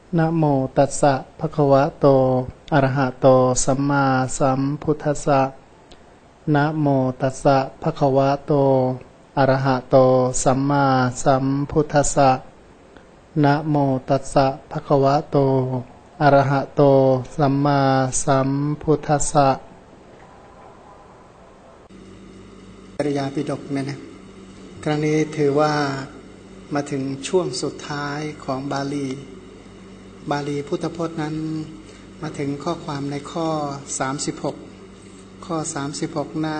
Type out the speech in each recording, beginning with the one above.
นะโมตัสสะภะคะวะโตอะระหะโตสัมมาสัมพุทธัสสะนะโมตัสสะภะคะวะโตอะระหะโตสัมมาสัมพุทธัสสะนะโมตัสสะภะคะวะโตอะระหะโตสัมมาสัมพุทธัสสะปริยาปิฎกเนี่ยนะครั้งนี้ถือว่ามาถึงช่วงสุดท้ายของบาลีพุทธพจน์นั้นมาถึงข้อความในข้อ36ข้อ36หน้า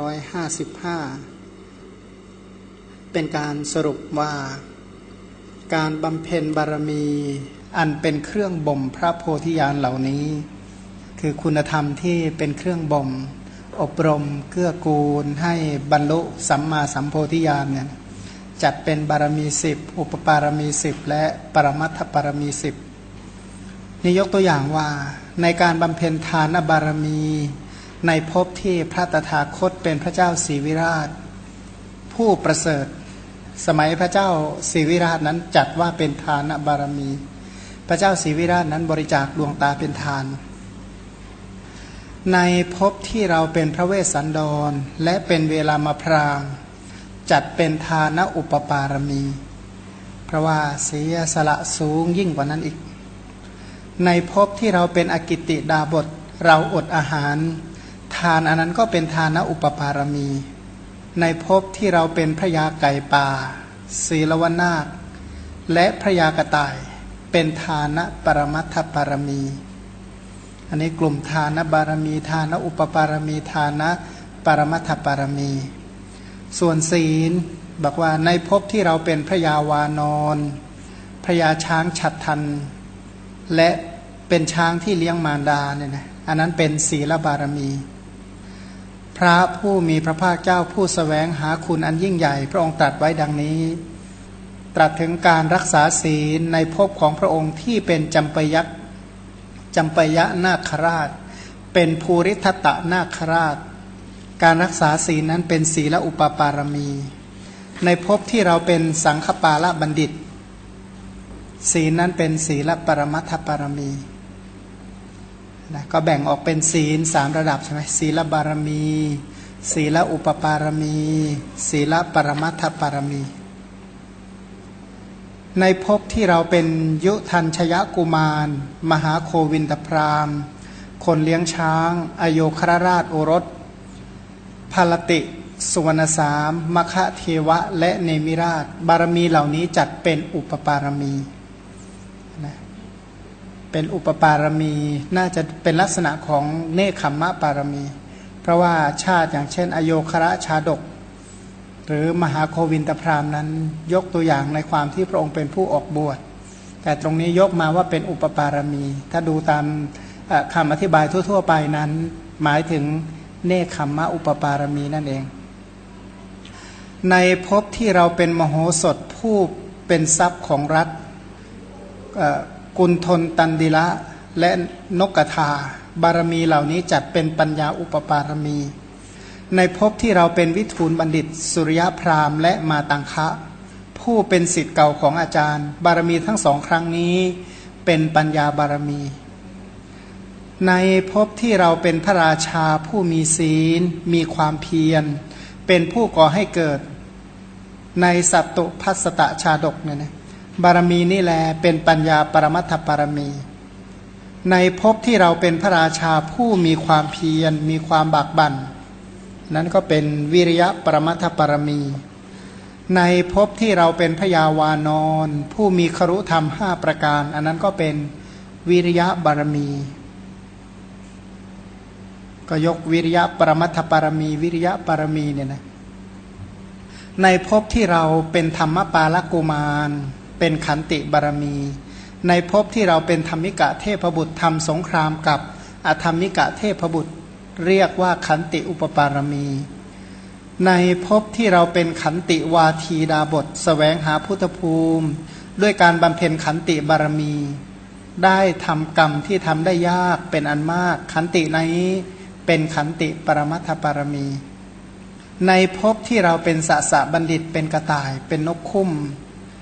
555เป็นการสรุปว่าการบำเพ็ญบารมีอันเป็นเครื่องบ่มพระโพธิญาณเหล่านี้คือคุณธรรมที่เป็นเครื่องบ่มอบรมเกื้อกูลให้บรรลุสัมมาสัมโพธิญาณเนี่ยจัดเป็นบารมี10อุปปารมี10และปรมัตถบารมี10นี่ยกตัวอย่างว่าในการบำเพ็ญทานบารมีในภพที่พระตถาคตเป็นพระเจ้าศรีวิราชผู้ประเสริฐสมัยพระเจ้าศรีวิราชนั้นจัดว่าเป็นทานบารมีพระเจ้าศรีวิราชนั้นบริจาคดวงตาเป็นทานในภพที่เราเป็นพระเวสสันดรและเป็นเวลามาพรามจัดเป็นทานอุปปารมีเพราะว่าเสียสละสูงยิ่งกว่านั้นอีกในภพที่เราเป็นอกิตติดาบทเราอดอาหารทานอันนั้นก็เป็นทานอุปปารมีในภพที่เราเป็นพระยาไก่ป่าศีลวนาถและพระยากระต่ายเป็นทานปรมัตถบารมีอันนี้กลุ่มทานบารมีทานอุปปารมีทานปรมัตถบารมีส่วนศีลบอกว่าในภพที่เราเป็นพระยาวานอนพระยาช้างฉัตรทันและเป็นช้างที่เลี้ยงมารดาเนี่ยนะอันนั้นเป็นศีลบารมีพระผู้มีพระภาคเจ้าผู้แสวงหาคุณอันยิ่งใหญ่พระองค์ตรัสไว้ดังนี้ตรัสถึงการรักษาศีลในภพของพระองค์ที่เป็นจำปยะนาคราชเป็นภูริทัตตนาคราชการรักษาศีลนั้นเป็นศีลอุปปารมีในภพที่เราเป็นสังฆปาลบัณฑิตศีลนั้นเป็นศีลปรมัตถบารมีนะก็แบ่งออกเป็นศีล3ระดับใช่ไหมศีลบารมีศีลอุปปารมีศีลปรมัตถบารมีในภพที่เราเป็นยุทัญชยกุมารมหาโควินทพราหมณ์คนเลี้ยงช้างอโยครราชโอรสภารติสุวรรณสามมคเทวะและเนมิราชบารมีเหล่านี้จัดเป็นอุปปารมีนะเป็นอุปปารมีน่าจะเป็นลักษณะของเนคขมมะปารมีเพราะว่าชาติอย่างเช่นอโยครชาดกหรือมหาโควินทพราหมณ์นั้นยกตัวอย่างในความที่พระองค์เป็นผู้ออกบวชแต่ตรงนี้ยกมาว่าเป็นอุปปารมีถ้าดูตามคำอธิบายทั่วๆไปนั้นหมายถึงเนคขมมะอุปปารมีนั่นเองในภพที่เราเป็นมโหสถผู้เป็นทรัพย์ของรัฐกุณฑลตันดิละและนกกทาบารมีเหล่านี้จัดเป็นปัญญาอุปปารมีในภพที่เราเป็นวิทูลบัณฑิตสุริยพราหมณ์และมาตังคะผู้เป็นศิษย์เก่าของอาจารย์บารมีทั้งสองครั้งนี้เป็นปัญญาบารมีในภพที่เราเป็นพระราชาผู้มีศีลมีความเพียรเป็นผู้ก่อให้เกิดในสัตตุพัสตะชาดกเนี่ยนะบารมีนี่แลเป็นปัญญาปรมัตถบารมีในภพที่เราเป็นพระราชาผู้มีความเพียรมีความบากบั่นนั้นก็เป็นวิริยะปรมัตถบารมีในภพที่เราเป็นพระยาวานอนผู้มีครุธรรม5ประการอันนั้นก็เป็นวิริยะบารมีก็ยกวิริยะปรมัตถบารมีวิริยะบารมีเนี่ยนะในภพที่เราเป็นธรรมปาลกุมารเป็นขันติบารมีในภพที่เราเป็นธรรมิกะเทพบุตรทำสงครามกับอธรรมิกะเทพบุตรเรียกว่าขันติอุปปารมีในภพที่เราเป็นขันติวาทีดาบทแสวงหาพุทธภูมิด้วยการบำเพ็ญขันติบารมีได้ทำกรรมที่ทำได้ยากเป็นอันมากขันตินี้เป็นขันติปรมัตถบารมีในภพที่เราเป็นสสะบัณฑิตเป็นกระต่ายเป็นนกคุ้ม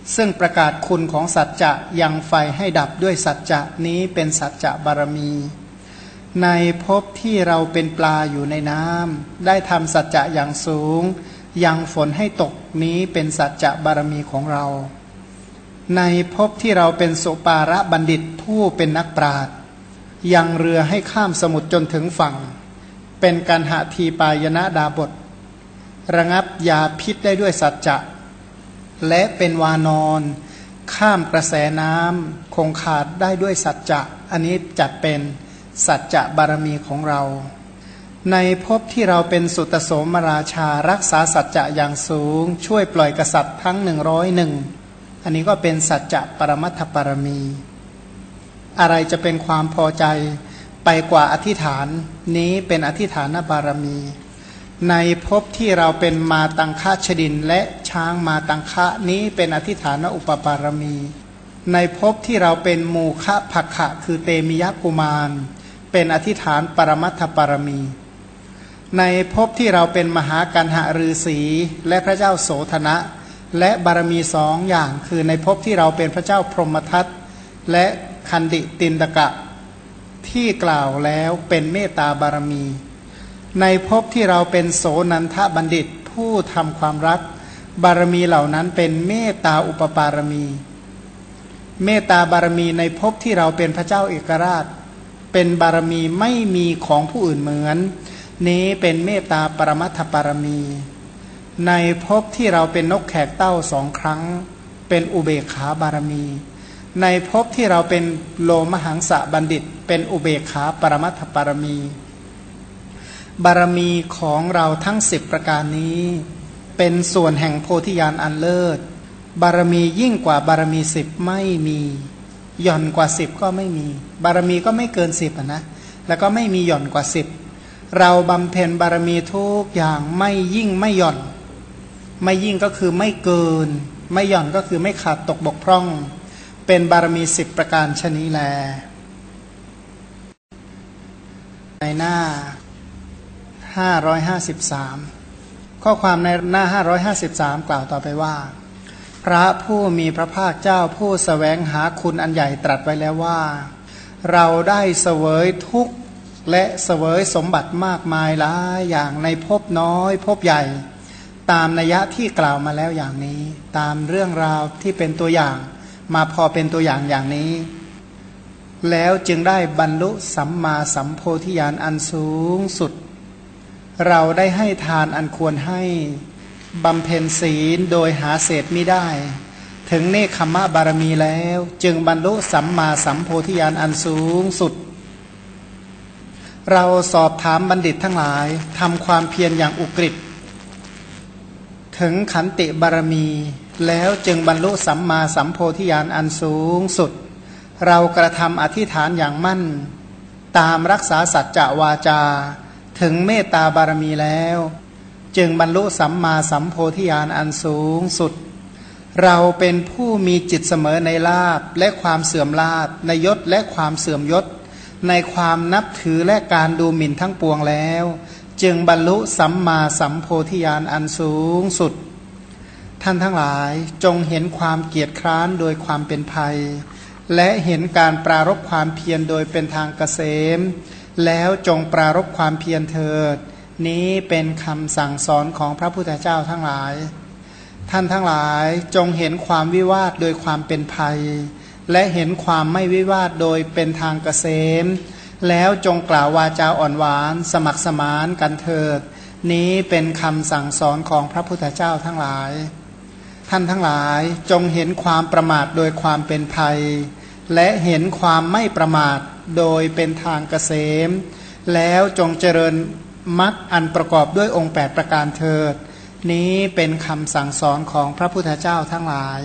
ซึ่งประกาศคุณของสัจจะยังไฟให้ดับด้วยสัจจะนี้เป็นสัจจะบารมี ในภพที่เราเป็นปลาอยู่ในน้ำได้ทำสัจจะอย่างสูงยังฝนให้ตกนี้เป็นสัจจะบารมีของเราในภพที่เราเป็นสุปาระบัณฑิตผู้เป็นนักปราชญ์ยังเรือให้ข้ามสมุทรจนถึงฝั่งเป็นกันหทีปายนะดาบทระงับยาพิษได้ด้วยสัจจะและเป็นวานอนข้ามกระแสน้ำคงขาดได้ด้วยสัจจะอันนี้จัดเป็นสัจจะบารมีของเราในภพที่เราเป็นสุตโสมราชารักษาสัจจะอย่างสูงช่วยปล่อยกษัตริย์ทั้ง101อันนี้ก็เป็นสัจจะปรมัตถบารมี อะไรจะเป็นความพอใจไปกว่าอธิษฐานนี้เป็นอธิษฐานบารมีในภพที่เราเป็นมาตังคะชดินและช้างมาตังคะนี้เป็นอธิษฐานอุปบารมีในภพที่เราเป็นมูคะภักขะคือเตมิยกุมารเป็นอธิษฐานปรมัตถบารมีในภพที่เราเป็นมหากันหฤาษีและพระเจ้าโสธนะและบารมีสองอย่างคือในภพที่เราเป็นพระเจ้าพรหมทัตและคันดิตินตกะที่กล่าวแล้วเป็นเมตตาบารมีในภพที่เราเป็นโสนันทบัณฑิตผู้ทำความรักบารมีเหล่านั้นเป็นเมตตาอุปปารมีเมตตาบารมีในภพที่เราเป็นพระเจ้าเอกราชเป็นบารมีไม่มีของผู้อื่นเหมือนนี้เป็นเมตตาปรมัตถบารมีในภพที่เราเป็นนกแขกเต้า2 ครั้งเป็นอุเบกขาบารมีในภพที่เราเป็นโลมหังสะบัณฑิตเป็นอุเบกขาปรมัตถบารมีบารมีของเราทั้ง10ประการนี้เป็นส่วนแห่งโพธิญาณอันเลิศบารมียิ่งกว่าบารมี10ไม่มีหย่อนกว่า10ก็ไม่มีบารมีก็ไม่เกิน10นะแล้วก็ไม่มีหย่อนกว่า10เราบำเพ็ญบารมีทุกอย่างไม่ยิ่งไม่หย่อนไม่ยิ่งก็คือไม่เกินไม่หย่อนก็คือไม่ขาดตกบกพร่องเป็นบารมี10ประการชนี้แลในหน้า553ข้อความในหน้า553กล่าวต่อไปว่าพระผู้มีพระภาคเจ้าผู้แสวงหาคุณอันใหญ่ตรัสไว้แล้วว่าเราได้เสวยทุกข์และเสวยสมบัติมากมายหลายอย่างในภพน้อยภพใหญ่ตามนัยยะที่กล่าวมาแล้วอย่างนี้ตามเรื่องราวที่เป็นตัวอย่างมาพอเป็นตัวอย่างอย่างนี้แล้วจึงได้บรรลุสัมมาสัมโพธิญาณอันสูงสุดเราได้ให้ทานอันควรให้บำเพ็ญศีลโดยหาเศษมิได้ถึงเนคขมะบารมีแล้วจึงบรรลุสัมมาสัมโพธิญาณอันสูงสุดเราสอบถามบัณฑิตทั้งหลายทำความเพียรอย่างอุกฤษถึงขันติบารมีแล้วจึงบรรลุสัมมาสัมโพธิญาณอันสูงสุดเรากระทำอธิษฐานอย่างมั่นตามรักษาสัจจะวาจาถึงเมตตาบารมีแล้วจึงบรรลุสัมมาสัมโพธิญาณอันสูงสุดเราเป็นผู้มีจิตเสมอในลาภและความเสื่อมลาภในยศและความเสื่อมยศในความนับถือและการดูหมิ่นทั้งปวงแล้วจึงบรรลุสัมมาสัมโพธิญาณอันสูงสุดท่านทั้งหลายจงเห็นความเกียจคร้านโดยความเป็นภัยและเห็นการปรารภความเพียรโดยเป็นทางเกษมแล้วจงปรารภความเพียรเถิดนี้เป็นคำสั่งสอนของพระพุทธเจ้าทั้งหลายท่านทั้งหลายจงเห็นความวิวาทโดยความเป็นภัยและเห็นความไม่วิวาทโดยเป็นทางเกษมแล้วจงกล่าววาจาอ่อนหวานสมัครสมานกันเถิดนี้เป็นคำสั่งสอนของพระพุทธเจ้าทั้งหลายท่านทั้งหลายจงเห็นความประมาทโดยความเป็นภัยและเห็นความไม่ประมาทโดยเป็นทางเกษมแล้วจงเจริญมรรคอันประกอบด้วยองค์8ประการเถิดนี้เป็นคำสั่งสอนของพระพุทธเจ้าทั้งหลาย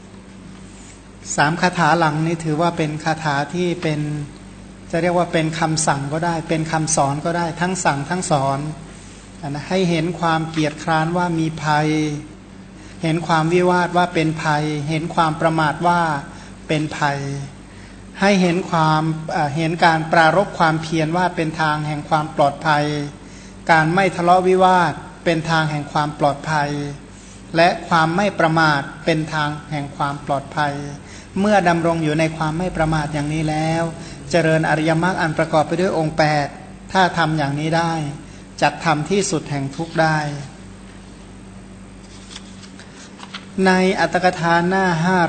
3คาถาหลังนี้ถือว่าเป็นคาถาที่เป็นจะเรียกว่าเป็นคำสั่งก็ได้เป็นคำสอนก็ได้ทั้งสั่งทั้งสอนนะให้เห็นความเกียจคร้านว่ามีภัยเห็นความวิวาทว่าเป็นภัยเห็นความประมาทว่าเป็นภัยให้เห็นเห็นการปรารภความเพียรว่าเป็นทางแห่งความปลอดภัยการไม่ทะเลาะวิวาทเป็นทางแห่งความปลอดภัยและความไม่ประมาทเป็นทางแห่งความปลอดภัยเมื่อดำรงอยู่ในความไม่ประมาทอย่างนี้แล้วเจริญอริยมรรคอันประกอบไปด้วยองค์8ถ้าทำอย่างนี้ได้จักทำที่สุดแห่งทุกข์ได้ในอัตถกถาหน้า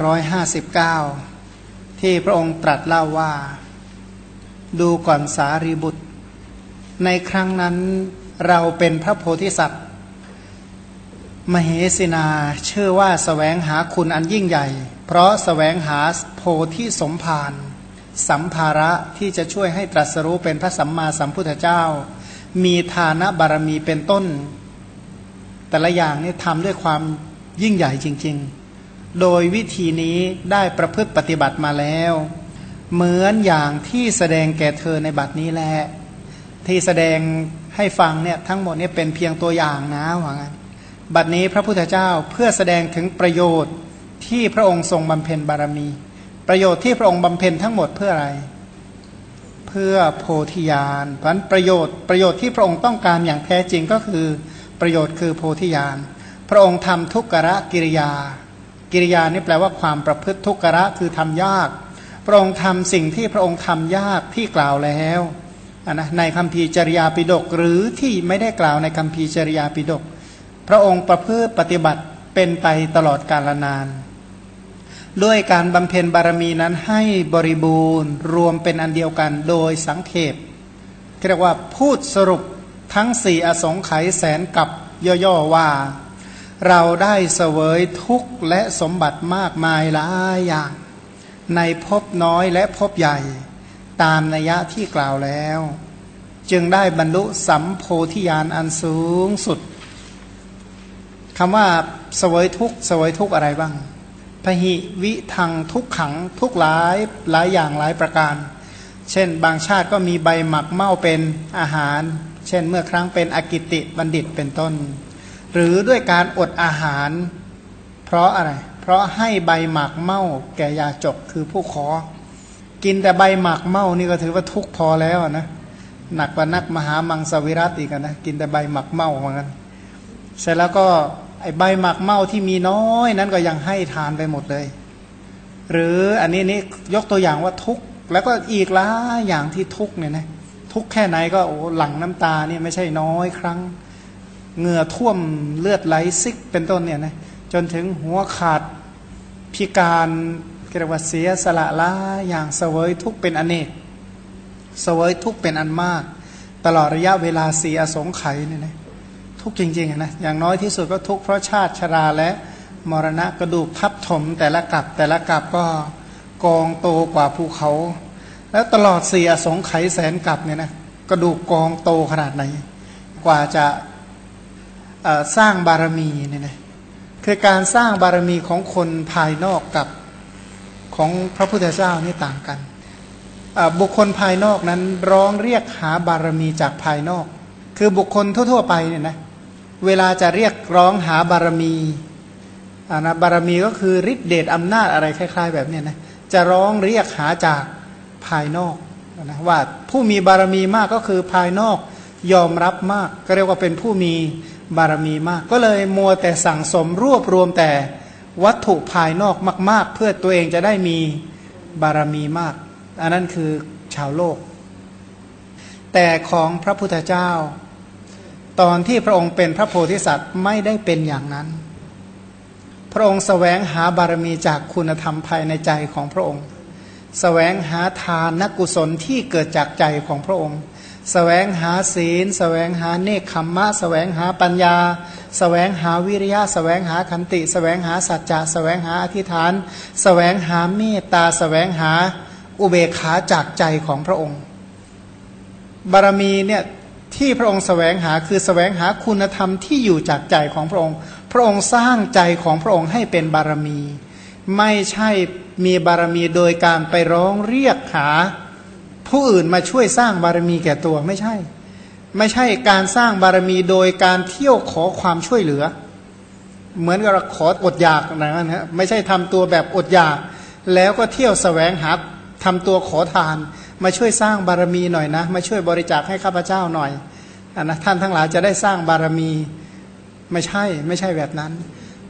559ที่พระองค์ตรัสเล่าว่าดูก่อนสารีบุตรในครั้งนั้นเราเป็นพระโพธิสัตว์มเหสินาเชื่อว่าแสวงหาคุณอันยิ่งใหญ่เพราะแสวงหาโพธิสมภารสัมภาระที่จะช่วยให้ตรัสรู้เป็นพระสัมมาสัมพุทธเจ้ามีฐานะบารมีเป็นต้นแต่ละอย่างนี่ทำด้วยความยิ่งใหญ่จริงๆโดยวิธีนี้ได้ประพฤติปฏิบัติมาแล้วเหมือนอย่างที่แสดงแก่เธอในบัดนี้แหละที่แสดงให้ฟังเนี่ยทั้งหมดนี่เป็นเพียงตัวอย่างนะว่างั้นบัดนี้พระพุทธเจ้าเพื่อแสดงถึงประโยชน์ที่พระองค์ทรงบำเพ็ญบารมีประโยชน์ที่พระองค์บำเพ็ญทั้งหมดเพื่ออะไรเพื่อโพธิญาณเพราะฉะนั้นประโยชน์ที่พระองค์ต้องการอย่างแท้จริงก็คือประโยชน์คือโพธิญาณพระองค์ทำทุกขะกิริยากิริยานี่แปลว่าความประพฤติทุกขะคือทำยากพระองค์ทำสิ่งที่พระองค์ทำยากที่กล่าวแล้วนะในคัมภีร์จริยาปิฎกหรือที่ไม่ได้กล่าวในคัมภีร์จริยาปิฎกพระองค์ประพฤติปฏิบัติเป็นไปตลอดกาลนานด้วยการบำเพ็ญบารมีนั้นให้บริบูรณ์รวมเป็นอันเดียวกันโดยสังเขปเรียกว่าพูดสรุปทั้ง4อสงไขยแสนกับย่อๆว่าเราได้เสวยทุกข์และสมบัติมากมายหลายอย่างในภพน้อยและภพใหญ่ตามนัยยะที่กล่าวแล้วจึงได้บรรลุสัมโพธิญาณอันสูงสุดคำว่าเสวยทุกข์อะไรบ้างพหิวิทังทุกขังทุกหลายอย่างหลายประการเช่นบางชาติก็มีใบหมักเม่าเป็นอาหารเช่นเมื่อครั้งเป็นอกิติบัณฑิตเป็นต้นหรือด้วยการอดอาหารเพราะอะไรเพราะให้ใบหมากเม่าแก่ยาจกคือผู้ขอกินแต่ใบหมากเม่านี่ก็ถือว่าทุกข์พอแล้วนะหนักกว่านักมหามังสวิรัติอีกนะกินแต่ใบหมากเม่าเหมือนกันเสร็จแล้วก็ไอใบหมากเม่าที่มีน้อยนั้นก็ยังให้ทานไปหมดเลยหรืออันนี้ยกตัวอย่างว่าทุกข์แล้วก็อีกหลายอย่างที่ทุกข์เนี่ยนะทุกข์แค่ไหนก็โอ้หลั่งน้ำตาเนี่ยไม่ใช่น้อยครั้งเหงื่อท่วมเลือดไหลซิกเป็นต้นเนี่ยนะจนถึงหัวขาดพิการเรียกว่าเสียสละละอย่างเสวยทุกข์เป็นอเนกเสวยทุกข์เป็นอันมากตลอดระยะเวลา4อสงไขยเนี่ยนะทุกข์จริงๆนะอย่างน้อยที่สุดก็ทุกข์เพราะชาติชราและมรณะกระดูกทับถมแต่ละกับก็กองโตกว่าภูเขาแล้วตลอด4อสงไขยแสนกับเนี่ยนะกระดูกกองโตขนาดไหนกว่าจะสร้างบารมีเนี่ยนะคือการสร้างบารมีของคนภายนอกกับของพระพุทธเจ้านี่ต่างกันบุคคลภายนอกนั้นร้องเรียกหาบารมีจากภายนอกคือบุคคลทั่วๆไปเนี่ยนะเวลาจะเรียกร้องหาบารมีนะบารมีก็คือฤทธิเดชอำนาจอะไรคล้ายๆแบบนี้นะจะร้องเรียกหาจากภายนอกนะว่าผู้มีบารมีมากก็คือภายนอกยอมรับมากก็เรียกว่าเป็นผู้มีบารมีมากก็เลยมัวแต่สั่งสมรวบรวมแต่วัตถุภายนอกมากๆเพื่อตัวเองจะได้มีบารมีมากอันนั้นคือชาวโลกแต่ของพระพุทธเจ้าตอนที่พระองค์เป็นพระโพธิสัตว์ไม่ได้เป็นอย่างนั้นพระองค์แสวงหาบารมีจากคุณธรรมภายในใจของพระองค์แสวงหาทานกุศลที่เกิดจากใจของพระองค์แสวงหาศีลแสวงหาเนคขมมะแสวงหาปัญญาแสวงหาวิริยะแสวงหาขันติแสวงหาสัจจะแสวงหาอธิษฐานแสวงหาเมตตาแสวงหาอุเบกขาจากใจของพระองค์บารมีเนี่ยที่พระองค์แสวงหาคือแสวงหาคุณธรรมที่อยู่จากใจของพระองค์พระองค์สร้างใจของพระองค์ให้เป็นบารมีไม่ใช่มีบารมีโดยการไปร้องเรียกหาผู้อื่นมาช่วยสร้างบารมีแก่ตัวไม่ใช่การสร้างบารมีโดยการเที่ยวขอความช่วยเหลือเหมือนกับขออดอยากนะฮะไม่ใช่ทำตัวแบบอดอยากแล้วก็เที่ยวแสวงหาทำตัวขอทานมาช่วยสร้างบารมีหน่อยนะมาช่วยบริจาคให้ข้าพเจ้าหน่อยนะท่านทั้งหลายจะได้สร้างบารมีไม่ใช่แบบนั้นพ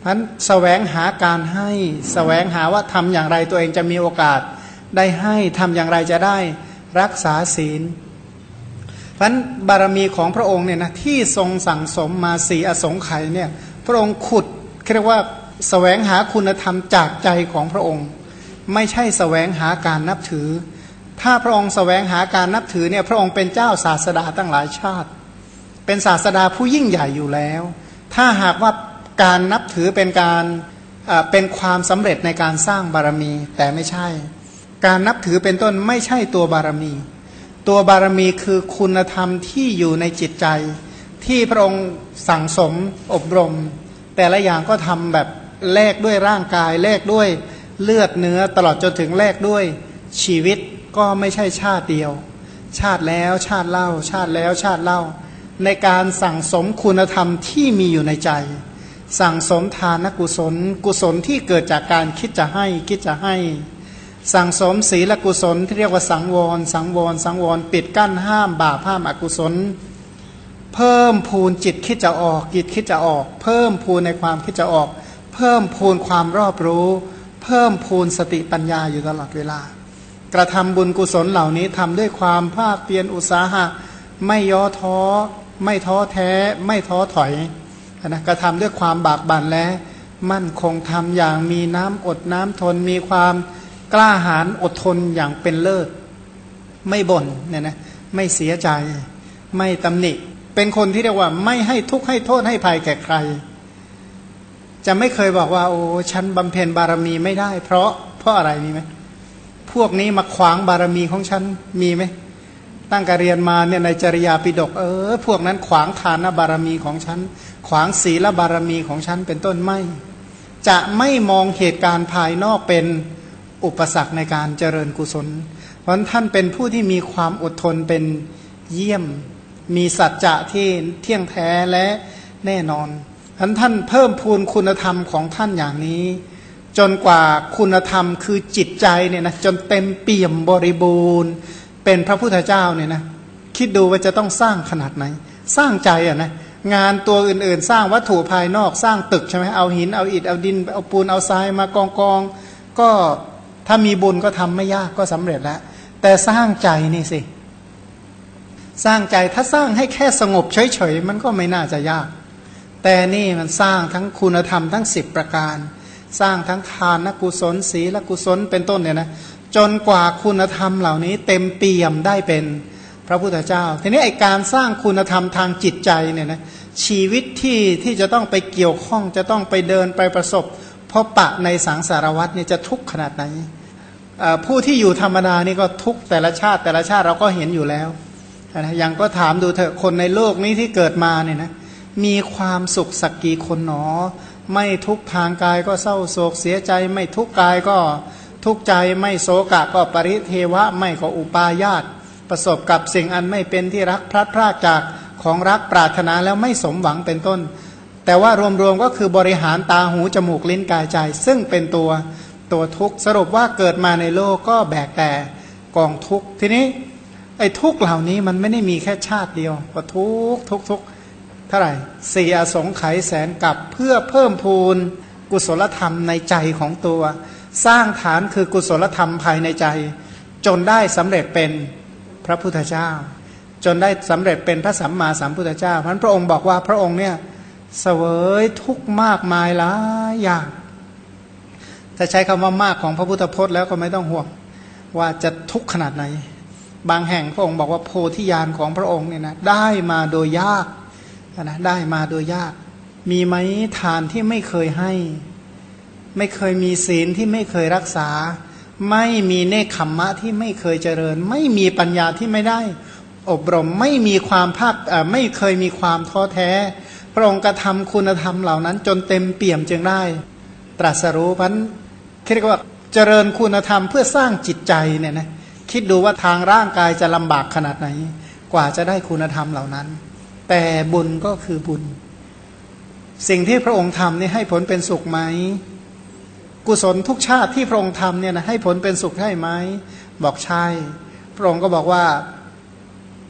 เพราะฉะนั้นแสวงหาการให้แสวงหาว่าทำอย่างไรตัวเองจะมีโอกาสได้ให้ทำอย่างไรจะได้รักษาศีลเพราะฉะนั้นบารมีของพระองค์เนี่ยนะที่ทรงสั่งสมมาสีอสงไขยเนี่ยพระองค์ขุดเรียกว่าแสวงหาคุณธรรมจากใจของพระองค์ไม่ใช่แสวงหาการนับถือถ้าพระองค์แสวงหาการนับถือเนี่ยพระองค์เป็นเจ้าศาสดาตั้งหลายชาติเป็นศาสดาผู้ยิ่งใหญ่อยู่แล้วถ้าหากว่าการนับถือเป็นการเป็นความสำเร็จในการสร้างบารมีแต่ไม่ใช่การนับถือเป็นต้นไม่ใช่ตัวบารมีตัวบารมีคือคุณธรรมที่อยู่ในจิตใจที่พระองค์สั่งสมอบรมแต่ละอย่างก็ทำแบบแลกด้วยร่างกายแลกด้วยเลือดเนื้อตลอดจนถึงแลกด้วยชีวิตก็ไม่ใช่ชาติเดียวชาติแล้วชาติเล่าชาติแล้วชาติเล่าในการสั่งสมคุณธรรมที่มีอยู่ในใจสั่งสมทานกุศลกุศลที่เกิดจากการคิดจะให้คิดจะให้สั่งสมศีลกุศลที่เรียกว่าสังวรสังวรสังวรปิดกั้นห้ามบาปห้ามอกุศลเพิ่มพูนจิตคิดจะออกจิตคิดจะออกเพิ่มพูนในความคิดจะออกเพิ่มพูนความรอบรู้เพิ่มพูนสติปัญญาอยู่ตลอดเวลากระทำบุญกุศลเหล่านี้ทำด้วยความภาคเพียรอุตสาหะไม่ย่อท้อไม่ท้อแท้ไม่ท้อถอยนะกระทำด้วยความบากบั่นและมั่นคงทำอย่างมีน้ำอดน้ำทนมีความกล้าหาญอดทนอย่างเป็นเลิศไม่บ่นเนี่ยนะไม่เสียใจไม่ตำหนิเป็นคนที่เรียกว่าไม่ให้ทุกข์ให้โทษให้ภัยแก่ใครจะไม่เคยบอกว่าโอ้ฉันบำเพ็ญบารมีไม่ได้เพราะอะไรมีไหมพวกนี้มาขวางบารมีของฉันมีไหมตั้งแต่เรียนมาเนี่ยในจริยาปิฎกพวกนั้นขวางทานบารมีของฉันขวางศีลบารมีของฉันเป็นต้นไม่จะไม่มองเหตุการณ์ภายนอกเป็นอุปสรรคในการเจริญกุศลเพราะท่านเป็นผู้ที่มีความอดทนเป็นเยี่ยมมีสัจจะที่เที่ยงแท้และแน่นอนท่านเพิ่มพูนคุณธรรมของท่านอย่างนี้จนกว่าคุณธรรมคือจิตใจเนี่ยนะจนเต็มเปี่ยมบริบูรณ์เป็นพระพุทธเจ้าเนี่ยนะคิดดูว่าจะต้องสร้างขนาดไหนสร้างใจอ่ะนะงานตัวอื่นๆสร้างวัตถุภายนอกสร้างตึกใช่ไหมเอาหินเอาอิฐเอาดินเอาปูนเอาทรายมากองก็ถ้ามีบุญก็ทำไม่ยากก็สำเร็จแล้วแต่สร้างใจนี่สิสร้างใจถ้าสร้างให้แค่สงบเฉยๆมันก็ไม่น่าจะยากแต่นี่มันสร้างทั้งคุณธรรมทั้ง10ประการสร้างทั้งทานกุศลศีลกุศลเป็นต้นเนี่ยนะจนกว่าคุณธรรมเหล่านี้เต็มเปี่ยมได้เป็นพระพุทธเจ้าทีนี้ไอการสร้างคุณธรรมทางจิตใจเนี่ยนะชีวิตที่จะต้องไปเกี่ยวข้องจะต้องไปเดินไปประสบพบปะในสังสารวัฏเนี่ยจะทุกข์ขนาดไหนผู้ที่อยู่ธรรมดานี่ก็ทุกข์แต่ละชาติเราก็เห็นอยู่แล้วนะยังก็ถามดูเถอะคนในโลกนี้ที่เกิดมาเนี่ยนะมีความสุขสักกี่คนหนอไม่ทุกทางกายก็เศร้าโศกเสียใจไม่ทุกกายก็ทุกใจไม่โศกะก็ปริเทวะไม่ก็อุปาญาตประสบกับสิ่งอันไม่เป็นที่รักพลัดพรากจากของรักปรารถนาแล้วไม่สมหวังเป็นต้นแต่ว่ารวมๆก็คือบริหารตาหูจมูกลิ้นกายใจซึ่งเป็นตัวทุกข์สรุปว่าเกิดมาในโลกก็แบกแต่กองทุกข์ทีนี้ไอ้ทุกข์เหล่านี้มันไม่ได้มีแค่ชาติเดียวก็ทุกเท่าไหร่สี่อสงไขยแสนกับเพื่อเพิ่มพูนกุศลธรรมในใจของตัวสร้างฐานคือกุศลธรรมภายในใจจนได้สำเร็จเป็นพระพุทธเจ้าจนได้สำเร็จเป็นพระสัมมาสัมพุทธเจ้าเพราะฉะนั้นพระองค์บอกว่าพระองค์เนี่ยเสวยทุกข์มากมายหลายอย่างถ้าใช้คำว่ามากของพระพุทธพจน์แล้วก็ไม่ต้องห่วงว่าจะทุกข์ขนาดไหนบางแห่งพระองค์บอกว่าโพธิญาณของพระองค์เนี่ยนะได้มาโดยยากนะได้มาโดยยากมีไหมทานที่ไม่เคยให้ไม่เคยมีศีลที่ไม่เคยรักษาไม่มีเนคขมมะที่ไม่เคยเจริญไม่มีปัญญาที่ไม่ได้อบรมไม่มีความภาคไม่เคยมีความท้อแท้พระองค์กระทำคุณธรรมเหล่านั้นจนเต็มเปี่ยมจึงได้ตรัสรู้พันคิดว่าเจริญคุณธรรมเพื่อสร้างจิตใจเนี่ยนะคิดดูว่าทางร่างกายจะลำบากขนาดไหนกว่าจะได้คุณธรรมเหล่านั้นแต่บุญก็คือบุญสิ่งที่พระองค์ทำนี่ให้ผลเป็นสุขไหมกุศลทุกชาติที่พระองค์ทำเนี่ยนะให้ผลเป็นสุขใช่ไหมบอกใช่พระองค์ก็บอกว่า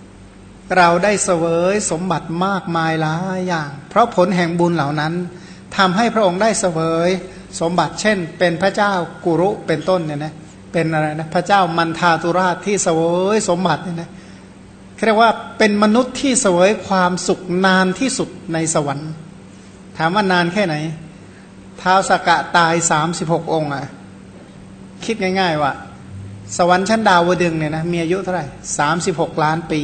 เราได้เสวยสมบัติมากมายหลายอย่างเพราะผลแห่งบุญเหล่านั้นทำให้พระองค์ได้เสวยสมบัติเช่นเป็นพระเจ้ากุรุเป็นต้นเนี่ยนะเป็นอะไรนะพระเจ้ามันทาตุราชที่เสวยสมบัติเนี่ยนะเรียกว่าเป็นมนุษย์ที่เสวยความสุขนานที่สุดในสวรรค์ถามว่านานแค่ไหนท้าวสักกะตาย36องค์อ่ะคิดง่ายๆว่าสวรรค์ชั้นดาวดึงส์เนี่ยนะมีอายุเท่าไหร่36ล้านปี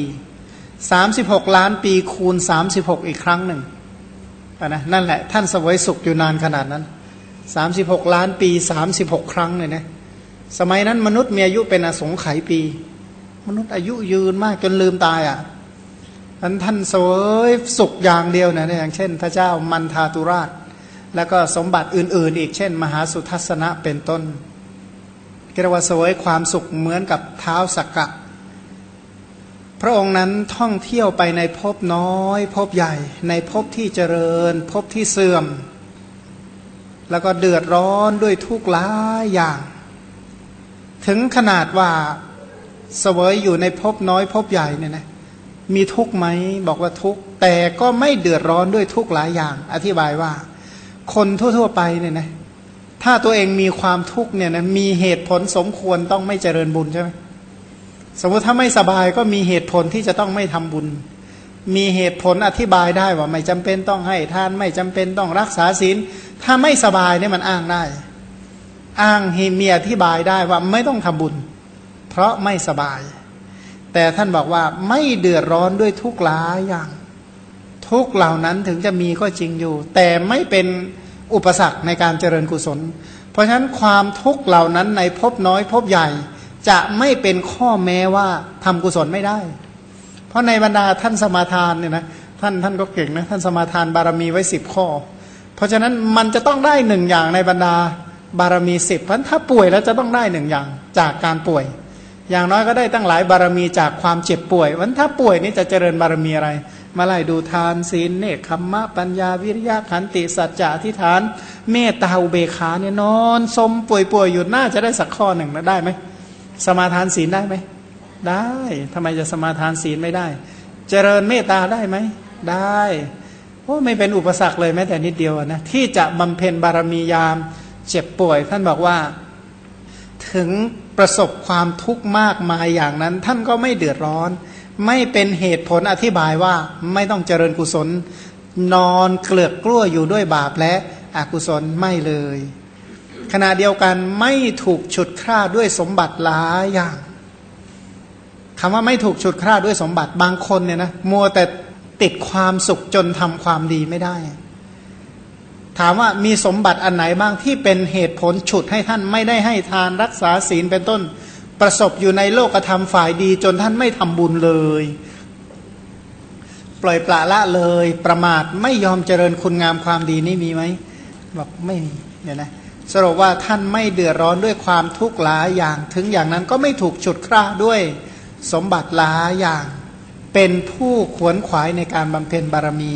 36ล้านปีคูณ36อีกครั้งหนึ่งนะนั่นแหละท่านเสวยสุขอยู่นานขนาดนั้น36ล้านปี36ครั้งเลยนะสมัยนั้นมนุษย์มีอายุเป็นอสงไขยปีมนุษย์อายุยืนมากจนลืมตายอ่ะท่านเสวยสุขอย่างเดียวนะอย่างเช่นพระเจ้ามันทาตุราชแล้วก็สมบัติอื่นๆอีกเช่นมหาสุทัศนะเป็นต้นเรียกว่าเสวยความสุขเหมือนกับท้าวสักกะพระองค์นั้นท่องเที่ยวไปในภพน้อยภพใหญ่ในภพที่เจริญภพที่เสื่อมแล้วก็เดือดร้อนด้วยทุกข์หลายอย่างถึงขนาดว่าเสวยอยู่ในภพน้อยภพใหญ่เนี่ยนะมีทุกข์ไหมบอกว่าทุกข์แต่ก็ไม่เดือดร้อนด้วยทุกข์หลายอย่างอธิบายว่าคนทั่วๆไปเนี่ยนะถ้าตัวเองมีความทุกข์เนี่ยนะมีเหตุผลสมควรต้องไม่เจริญบุญใช่ไหมสมมติถ้าไม่สบายก็มีเหตุผลที่จะต้องไม่ทำบุญมีเหตุผลอธิบายได้ว่าไม่จำเป็นต้องให้ทานไม่จำเป็นต้องรักษาศีลถ้าไม่สบายเนี่ยมันอ้างได้อ้างมีอธิบายได้ว่าไม่ต้องทำบุญเพราะไม่สบายแต่ท่านบอกว่าไม่เดือดร้อนด้วยทุกข์หลายอย่างทุกข์เหล่านั้นถึงจะมีก็จริงอยู่แต่ไม่เป็นอุปสรรคในการเจริญกุศลเพราะฉะนั้นความทุกข์เหล่านั้นในภพน้อยภพใหญ่จะไม่เป็นข้อแม้ว่าทำกุศลไม่ได้เพราะในบรรดาท่านสมาทานเนี่ยนะท่านก็เก่งนะท่านสมาทานบารมีไว้10ข้อเพราะฉะนั้นมันจะต้องได้1อย่างในบรรดาบารมี10เพราะถ้าป่วยแล้วจะต้องได้1อย่างจากการป่วยอย่างน้อยก็ได้ตั้งหลายบารมีจากความเจ็บป่วยวันถ้าป่วยนี่จะเจริญบารมีอะไรมาไล่ดูทานศีลเนคขมมะปัญญาวิริยะขันติสัจจะอธิษฐานเมตตาอุเบกขาเนี่ยนอนสมป่วยอยู่น่าจะได้สักข้อหนึ่งนะได้ไหมสมาทานศีลได้ไหมได้ทำไมจะสมาทานศีลไม่ได้เจริญเมตตาได้ไหมได้โอ้ไม่เป็นอุปสรรคเลยแม้แต่นิดเดียวนะที่จะบำเพ็ญบารมียามเจ็บป่วยท่านบอกว่าถึงประสบความทุกข์มากมายอย่างนั้นท่านก็ไม่เดือดร้อนไม่เป็นเหตุผลอธิบายว่าไม่ต้องเจริญกุศลนอนเกลือกกลั้วอยู่ด้วยบาปและอกุศลไม่เลยขณะเดียวกันไม่ถูกฉุดคร่าด้วยสมบัติหลายอย่างคำว่าไม่ถูกฉุดคร่าด้วยสมบัติบางคนเนี่ยนะมัวแต่ติดความสุขจนทำความดีไม่ได้ถามว่ามีสมบัติอันไหนบ้างที่เป็นเหตุผลฉุดให้ท่านไม่ได้ให้ทานรักษาศีลเป็นต้นประสบอยู่ในโลกธรรมฝ่ายดีจนท่านไม่ทำบุญเลยปล่อยปละละเลยประมาทไม่ยอมเจริญคุณงามความดีนี่มีไหมบอกไม่มีเนี่ยนะสรุปว่าท่านไม่เดือดร้อนด้วยความทุกข์หลายอย่างถึงอย่างนั้นก็ไม่ถูกฉุดคร่าด้วยสมบัติหลายอย่างเป็นผู้ขวนขวายในการบำเพ็ญบารมี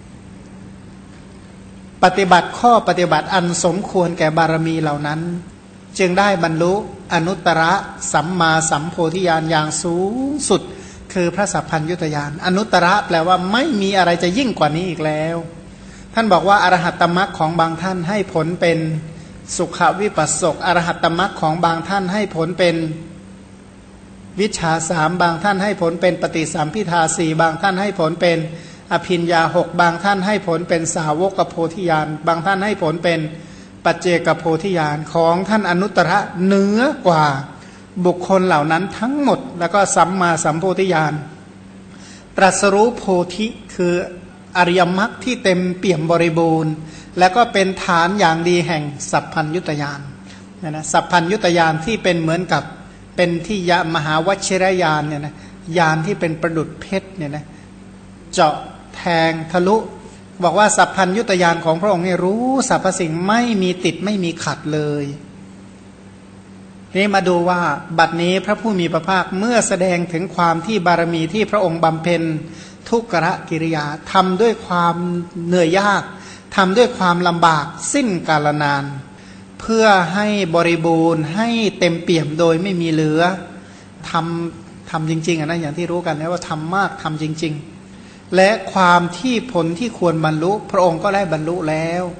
ปฏิบัติข้อปฏิบัติอันสมควรแก่บารมีเหล่านั้นจึงได้บรรลุอนุตตรสัมมาสัมโพธิญาณอย่างสูงสุดคือพระสัพพัญญุตญาณอนุตตรแปลว่าไม่มีอะไรจะยิ่งกว่านี้อีกแล้วท่านบอกว่าอรหัตตมรรคของบางท่านให้ผลเป็นสุขวิปัสสกอรหัตตมรรคของบางท่านให้ผลเป็นวิชชา3บางท่านให้ผลเป็นปฏิสัมภิทา4บางท่านให้ผลเป็นอภิญญา6บางท่านให้ผลเป็นสาวกโพธิญาณบางท่านให้ผลเป็นปัจเจกโพธิญาณของท่านอนุตตรเหนือกว่าบุคคลเหล่านั้นทั้งหมดแล้วก็สัมมาสัมโพธิญาณตรัสรู้โพธิคืออริยมรรคที่เต็มเปี่ยมบริบูรณ์แล้วก็เป็นฐานอย่างดีแห่งสัพพัญญุตญาณนะสัพพัญญุตญาณที่เป็นเหมือนกับเป็นที่ยะมหาวชิรญาณเนี่ยนะญาณที่เป็นประดุจเพชรเนี่ยนะเจาะแทงทะลุบอกว่าสัพพัญญุตญาณของพระองค์นี่รู้สรรพสิ่งไม่มีติดไม่มีขัดเลยนี่มาดูว่าบัดนี้พระผู้มีพระภาคเมื่อแสดงถึงความที่บารมีที่พระองค์บำเพ็ญทุกขกิริยาทำด้วยความเหนื่อยยากทำด้วยความลำบากสิ้นกาลนานเพื่อให้บริบูรณ์ให้เต็มเปี่ยมโดยไม่มีเหลือทำจริงๆนะอย่างที่รู้กันนะว่าทำมากทำจริงๆและความที่ผลที่ควรบรรลุพระองค์ก็ได้บรรลุแล้ว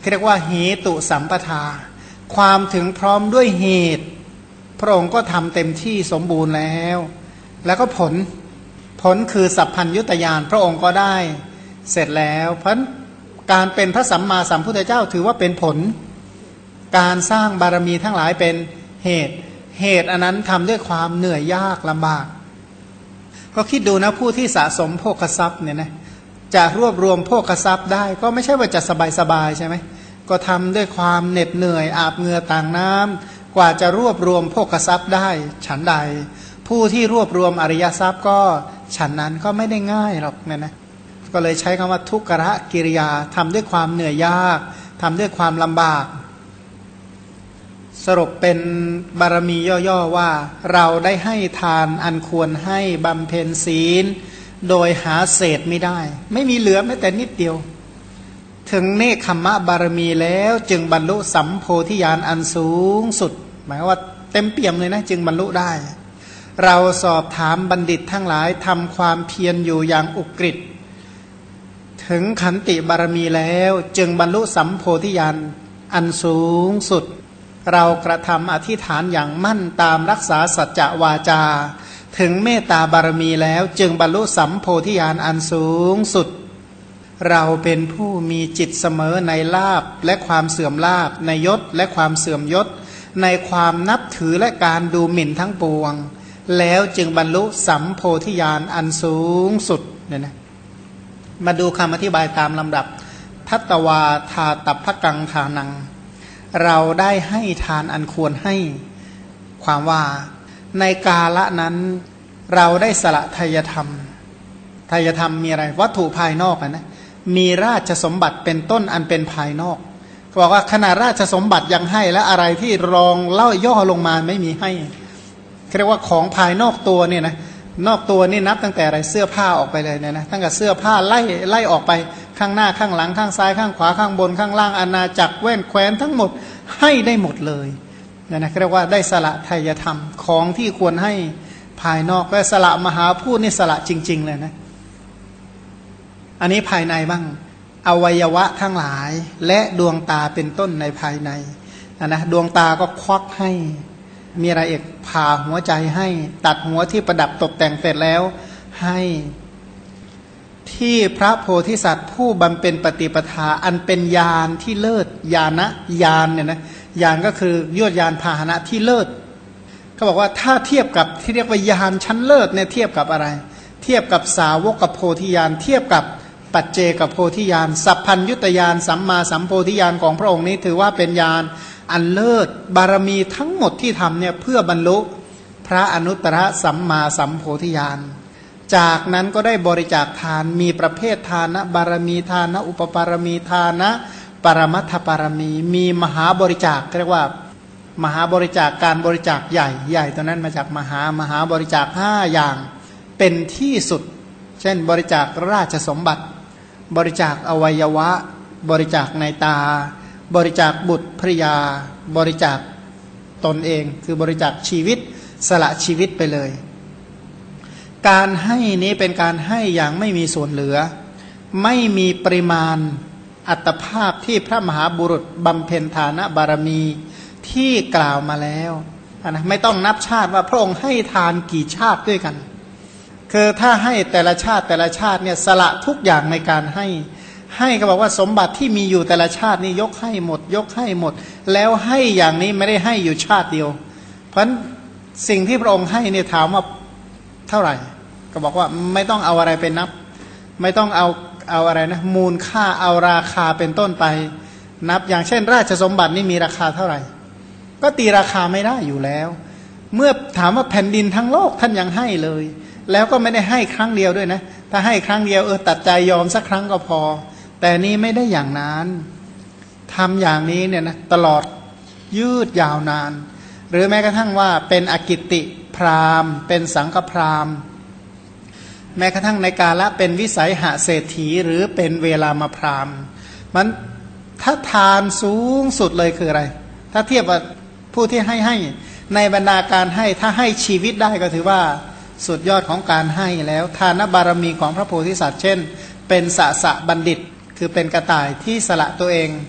เรียกว่าเหตุสัมปทาความถึงพร้อมด้วยเหตุพระองค์ก็ทำเต็มที่สมบูรณ์แล้วก็ผลคือสัพพัญญุตญาณพระองค์ก็ได้เสร็จแล้วเพราะการเป็นพระสัมมาสัมพุทธเจ้าถือว่าเป็นผลการสร้างบารมีทั้งหลายเป็นเหตุอันนั้นทำด้วยความเหนื่อยยากลำบากก็คิดดูนะผู้ที่สะสมโภคทรัพย์เนี่ยนะจะรวบรวมโภคทรัพย์ได้ก็ไม่ใช่ว่าจะสบายใช่ไหมก็ทำด้วยความเหน็ดเหนื่อยอาบเหงื่อต่างน้ำกว่าจะรวบรวมโภคทรัพย์ได้ฉันใดผู้ที่รวบรวมอริยทรัพย์ก็ฉันนั้นก็ไม่ได้ง่ายหรอกเนี่ยนะก็เลยใช้คำว่าทุกขะกิริยาทำด้วยความเหนื่อยยากทำด้วยความลำบากสรุปเป็นบารมีย่อๆว่าเราได้ให้ทานอันควรให้บำเพ็ญศีลโดยหาเศษไม่ได้ไม่มีเหลือแม้แต่นิดเดียวถึงเนคขมะบารมีแล้วจึงบรรลุสัมโพธิญาณอันสูงสุดหมายว่าเต็มเปี่ยมเลยนะจึงบรรลุได้เราสอบถามบัณฑิตทั้งหลายทำความเพียรอยู่อย่างอุกฤษถึงขันติบารมีแล้วจึงบรรลุสัมโพธิญาณอันสูงสุดเรากระทำอธิษฐานอย่างมั่นตามรักษาสัจจะวาจาถึงเมตตาบารมีแล้วจึงบรรลุสัมโพธิญาณอันสูงสุดเราเป็นผู้มีจิตเสมอในลาภและความเสื่อมลาภในยศและความเสื่อมยศในความนับถือและการดูหมิ่นทั้งปวงแล้วจึงบรรลุสัมโพธิญาณอันสูงสุดเนี่ยนะมาดูคำอธิบายตามลำดับทัตตวาทาตัพพกังทานังเราได้ให้ทานอันควรให้ความว่าในกาละนั้นเราได้สละทายธรรมมีอะไรวัตถุภายนอกนะมีราชสมบัติเป็นต้นอันเป็นภายนอกบอกว่าขณะราชสมบัติยังให้และอะไรที่รองเล่าย่อลงมาไม่มีให้เรียกว่าของภายนอกตัวเนี่ยนะนอกตัวนี่นับตั้งแต่อะไรเสื้อผ้าออกไปเลยเนี่ยนะตั้งแต่เสื้อผ้าไล่ออกไปข้างหน้าข้างหลังข้างซ้ายข้างขวาข้างบนข้างล่างอาณาจักรแว่นแคว้นทั้งหมดให้ได้หมดเลยเนี่ยนะเรียกว่าได้สละไทยธรรมของที่ควรให้ภายนอกและสละมหาพูดนี่สละจริงๆเลยนะอันนี้ภายในบ้างอวัยวะทั้งหลายและดวงตาเป็นต้นในภายในนะดวงตาก็ควักให้มีอะไรเอกผ่าหัวใจให้ตัดหัวที่ประดับตกแต่งเสร็จแล้วให้ที่พระโพธิสัตว์ผู้บำเพ็ญปฏิปทาอันเป็นญาณที่เลิศญาณเนี่ยนะญาณก็คือยวดญาณพาหนะที่เลิศเขาบอกว่าถ้าเทียบกับที่เรียกว่าญาณชั้นเลิศเนี่ยเทียบกับอะไรเทียบกับสาวกกับโพธิญาณเทียบกับปัจเจกับโพธิญาณสัพพัญญุตญาณสัมมาสัมโพธิญาณของพระองค์นี้ถือว่าเป็นญาณอันเลิศบารมีทั้งหมดที่ทำเนี่ยเพื่อบรรลุพระอนุตตรสัมมาสัมโพธิญาณจากนั้นก็ได้บริจาคทานมีประเภททานะบารมีทานะอุปปารมีทานะปรมัตถบารมีมีมหาบริจาคเรียกว่ามหาบริจาคการบริจาคใหญ่ตัวนั้นมาจากมหาบริจาค5อย่างเป็นที่สุดเช่นบริจาคราชสมบัติบริจาคอวัยวะบริจาคในตาบริจาคบุตรภริยาบริจาคตนเองคือบริจาคชีวิตสละชีวิตไปเลยการให้นี้เป็นการให้อย่างไม่มีส่วนเหลือไม่มีปริมาณอัตภาพที่พระมหาบุรุษบำเพ็ญฐานะบารมีที่กล่าวมาแล้วนะไม่ต้องนับชาติว่าพระองค์ให้ทานกี่ชาติด้วยกันคือถ้าให้แต่ละชาติเนี่ยสละทุกอย่างในการให้ก็บอกว่าสมบัติที่มีอยู่แต่ละชาตินี่ยกให้หมดแล้วให้อย่างนี้ไม่ได้ให้อยู่ชาติเดียวเพราะสิ่งที่พระองค์ให้เนี่ยถามว่าเท่าไหร่ก็บอกว่าไม่ต้องเอาอะไรไปนับไม่ต้องเอาอะไรนะมูลค่าเอาราคาเป็นต้นไปนับอย่างเช่นราชสมบัตินี่มีราคาเท่าไหร่ก็ตีราคาไม่ได้อยู่แล้วเมื่อถามว่าแผ่นดินทั้งโลกท่านยังให้เลยแล้วก็ไม่ได้ให้ครั้งเดียวด้วยนะถ้าให้ครั้งเดียวตัดใจยอมสักครั้งก็พอแต่นี้ไม่ได้อย่างนั้นทำอย่างนี้เนี่ยนะตลอดยืดยาวนานหรือแม้กระทั่งว่าเป็นอกิตติพราหมณ์เป็นสังฆพราหมณ์แม้กระทั่งในกาละเป็นวิสัยหะเศรษฐีหรือเป็นเวลามาพราหมณ์มันถ้าทานสูงสุดเลยคืออะไรถ้าเทียบกับผู้ที่ให้ในบรรดาการให้ถ้าให้ชีวิตได้ก็ถือว่าสุดยอดของการให้แล้วทานบารมีของพระโพธิสัตว์เช่นเป็นสะบัณฑิตคือเป็นกระต่ายที่สละตัวเอง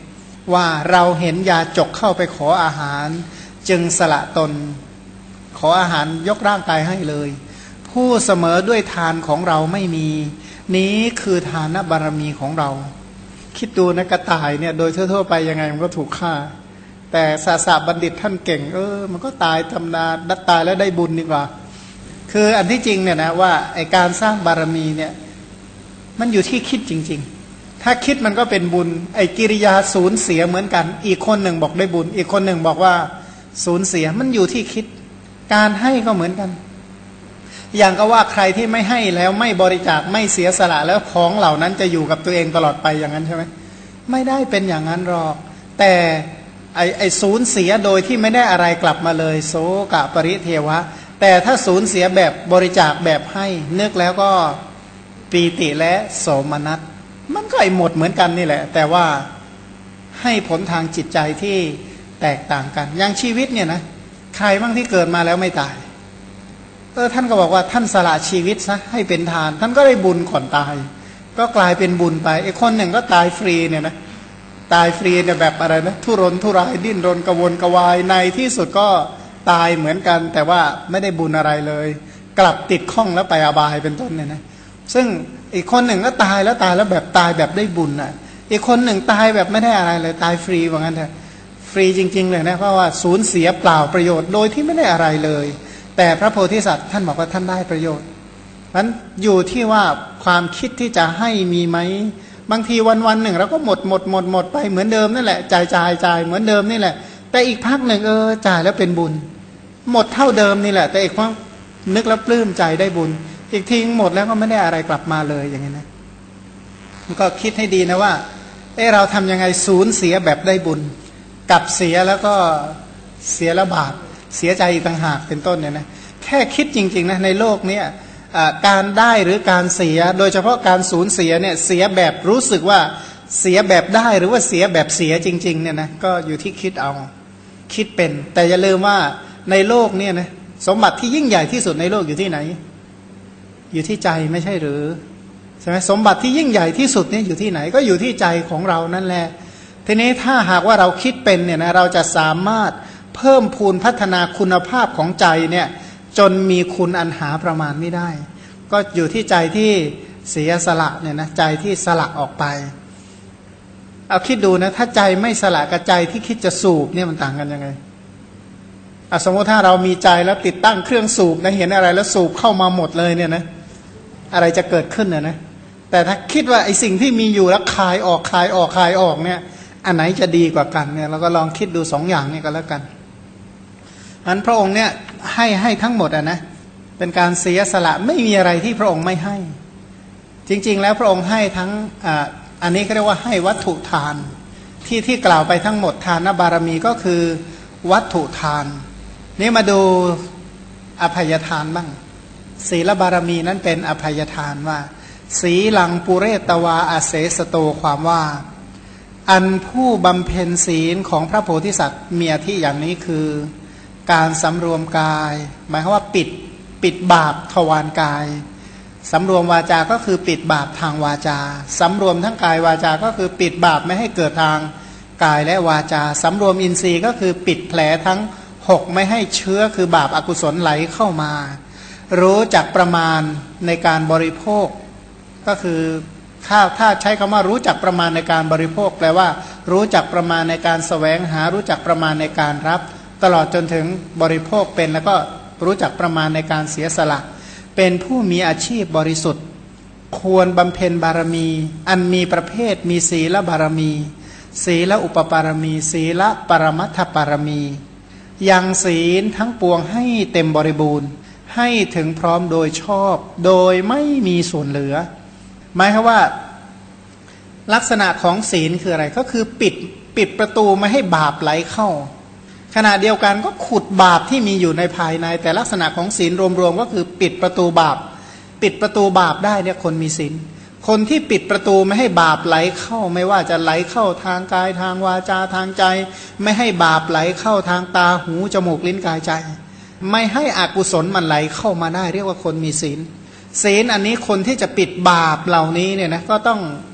ว่าเราเห็นยาจกเข้าไปขออาหารจึงสละตนขออาหารยกร่างกายให้เลยผู้เสมอด้วยทานของเราไม่มีนี้คือทานบารมีของเราคิดดูนะกระต่ายเนี่ยโดยทั่วๆไปยังไงมันก็ถูกฆ่าแต่ศาสนาบัณฑิตท่านเก่งมันก็ตายธรรมดาดัดตายแล้วได้บุญดีกว่าคืออันที่จริงเนี่ยนะว่าไอการสร้างบารมีเนี่ยมันอยู่ที่คิดจริงๆถ้าคิดมันก็เป็นบุญไอกิริยาสูญเสียเหมือนกันอีกคนหนึ่งบอกได้บุญอีกคนหนึ่งบอกว่าสูญเสียมันอยู่ที่คิดการให้ก็เหมือนกันอย่างก็ว่าใครที่ไม่ให้แล้วไม่บริจาคไม่เสียสละแล้วของเหล่านั้นจะอยู่กับตัวเองตลอดไปอย่างนั้นใช่ไหมไม่ได้เป็นอย่างนั้นหรอกแต่ไอสูญเสียโดยที่ไม่ได้อะไรกลับมาเลยโสกะปริเทวะแต่ถ้าสูญเสียแบบบริจาคแบบให้นึกแล้วก็ปีติและโสมนัสมันก็หมดเหมือนกันนี่แหละแต่ว่าให้ผลทางจิตใจที่แตกต่างกันอย่างชีวิตเนี่ยนะใครบ้างที่เกิดมาแล้วไม่ตายท่านก็บอกว่าท่านสละชีวิตซะให้เป็นทานท่านก็ได้บุญก่อนตายก็กลายเป็นบุญไปไอ้คนหนึ่งก็ตายฟรีเนี่ยนะตายฟรีเนี่ยแบบอะไรนะทุรนทุรายดิ้นรนกระวนกระวายในที่สุดก็ตายเหมือนกันแต่ว่าไม่ได้บุญอะไรเลยกลับติดข้องแล้วไปอบายเป็นต้นเนี่ยนะซึ่งอีกคนหนึ่งก็ตายแล้วแบบตายแบบได้บุญอ่ะอีกคนหนึ่งตายแบบไม่ได้อะไรเลยตายฟรีว่างั้นเถอะฟรีจริงๆเลยนะเพราะว่าสูญเสียเปล่าประโยชน์โดยที่ไม่ได้อะไรเลยแต่พระโพธิสัตว์ท่านบอกว่าท่านได้ประโยชน์นั้นอยู่ที่ว่าความคิดที่จะให้มีไหมบางทีวันๆหนึ่งเราก็หมดไปเหมือนเดิมนั่นแหละจ่ายเหมือนเดิมนี่แหละแต่อีกพักหนึ่งจ่ายแล้วเป็นบุญหมดเท่าเดิมนี่แหละแต่อีกพักนึกแล้วปลื้มใจได้บุญอีกทีหมดแล้วก็ไม่ได้อะไรกลับมาเลยอย่างนี้นะก็คิดให้ดีนะว่าเราทำยังไงสูญเสียแบบได้บุญกับเสียแล้วก็เสียละบาปเสียใจอีกต่างหากเป็นต้นเนี่ยนะแค่คิดจริงๆนะในโลกนี้การได้หรือการเสียโดยเฉพาะการสูญเสียเนี่ยเสียแบบรู้สึกว่าเสียแบบได้หรือว่าเสียแบบเสียจริงๆเนี่ยนะก็อยู่ที่คิดเอาคิดเป็นแต่อย่าลืมว่าในโลกเนี่ยนะสมบัติที่ยิ่งใหญ่ที่สุดในโลกอยู่ที่ไหนอยู่ที่ใจไม่ใช่หรือใช่ไหมสมบัติที่ยิ่งใหญ่ที่สุดเนี่ยอยู่ที่ไหนก็อยู่ที่ใจของเรานั่นแหละทีนี้ถ้าหากว่าเราคิดเป็นเนี่ยนะเราจะสามารถเพิ่มพูนพัฒนาคุณภาพของใจเนี่ยจนมีคุณอันหาประมาณไม่ได้ก็อยู่ที่ใจที่เสียสละเนี่ยนะใจที่สละออกไปเอาคิดดูนะถ้าใจไม่สละกับใจที่คิดจะสูบเนี่ยมันต่างกันยังไงสมมติถ้าเรามีใจแล้วติดตั้งเครื่องสูบนะเห็นอะไรแล้วสูบเข้ามาหมดเลยเนี่ยนะอะไรจะเกิดขึ้นนะแต่ถ้าคิดว่าไอ้สิ่งที่มีอยู่แล้วคายออกเนี่ยอันไหนจะดีกว่ากันเนี่ยเราก็ลองคิดดูสองอย่างนี้ก็แล้วกันอันพระองค์เนี่ยให้ทั้งหมดนะเป็นการเสียสละไม่มีอะไรที่พระองค์ไม่ให้จริงๆแล้วพระองค์ให้ทั้งอันนี้ก็เรียกว่าให้วัตถุทานที่กล่าวไปทั้งหมดทานบารมีก็คือวัตถุทานนี่มาดูอภัยทานบ้างศีลบารมีนั้นเป็นอภัยทานว่าสีลังปุเรตวาอาเสสโตความว่าอันผู้บำเพ็ญศีลของพระโพธิสัตว์มีอาทิอย่างนี้คือการสำรวมกายหมายความว่าปิดบาปทวารกายสำรวมวาจาก็คือปิดบาปทางวาจาสำรวมทั้งกายวาจาก็คือปิดบาปไม่ให้เกิดทางกายและวาจาสำรวมอินทรีย์ก็คือปิดแผลทั้ง6ไม่ให้เชื้อคือบาปอกุศลไหลเข้ามารู้จักประมาณในการบริโภคก็คือถ้าใช้คำว่ารู้จักประมาณในการบริโภคแปลว่ารู้จักประมาณในการแสวงหารู้จักประมาณในการรับตลอดจนถึงบริโภคเป็นแล้วก็รู้จักประมาณในการเสียสละเป็นผู้มีอาชีพบริสุทธิ์ควรบำเพ็ญบารมีอันมีประเภทมีศีลบารมีศีลอุปปารมีศีลปรมัตถปารมียังศีลทั้งปวงให้เต็มบริบูรณ์ให้ถึงพร้อมโดยชอบโดยไม่มีส่วนเหลือหมายความว่าลักษณะของศีลคืออะไรก็คือปิดประตูไม่ให้บาปไหลเข้าขณะเดียวกันก็ขุดบาปที่มีอยู่ในภายในแต่ลักษณะของศีลรวมๆก็คือปิดประตูบาปปิดประตูบาปได้เนี่ยคนมีศีลคนที่ปิดประตูไม่ให้บาปไหลเข้าไม่ว่าจะไหลเข้าทางกายทางวาจาทางใจไม่ให้บาปไหลเข้าทางตาหูจมูกลิ้นกายใจไม่ให้อกุศลมันไหลเข้ามาได้เรียกว่าคนมีศีลศีลอันนี้คนที่จะปิดบาปเหล่านี้เนี่ยนะก็ต้อง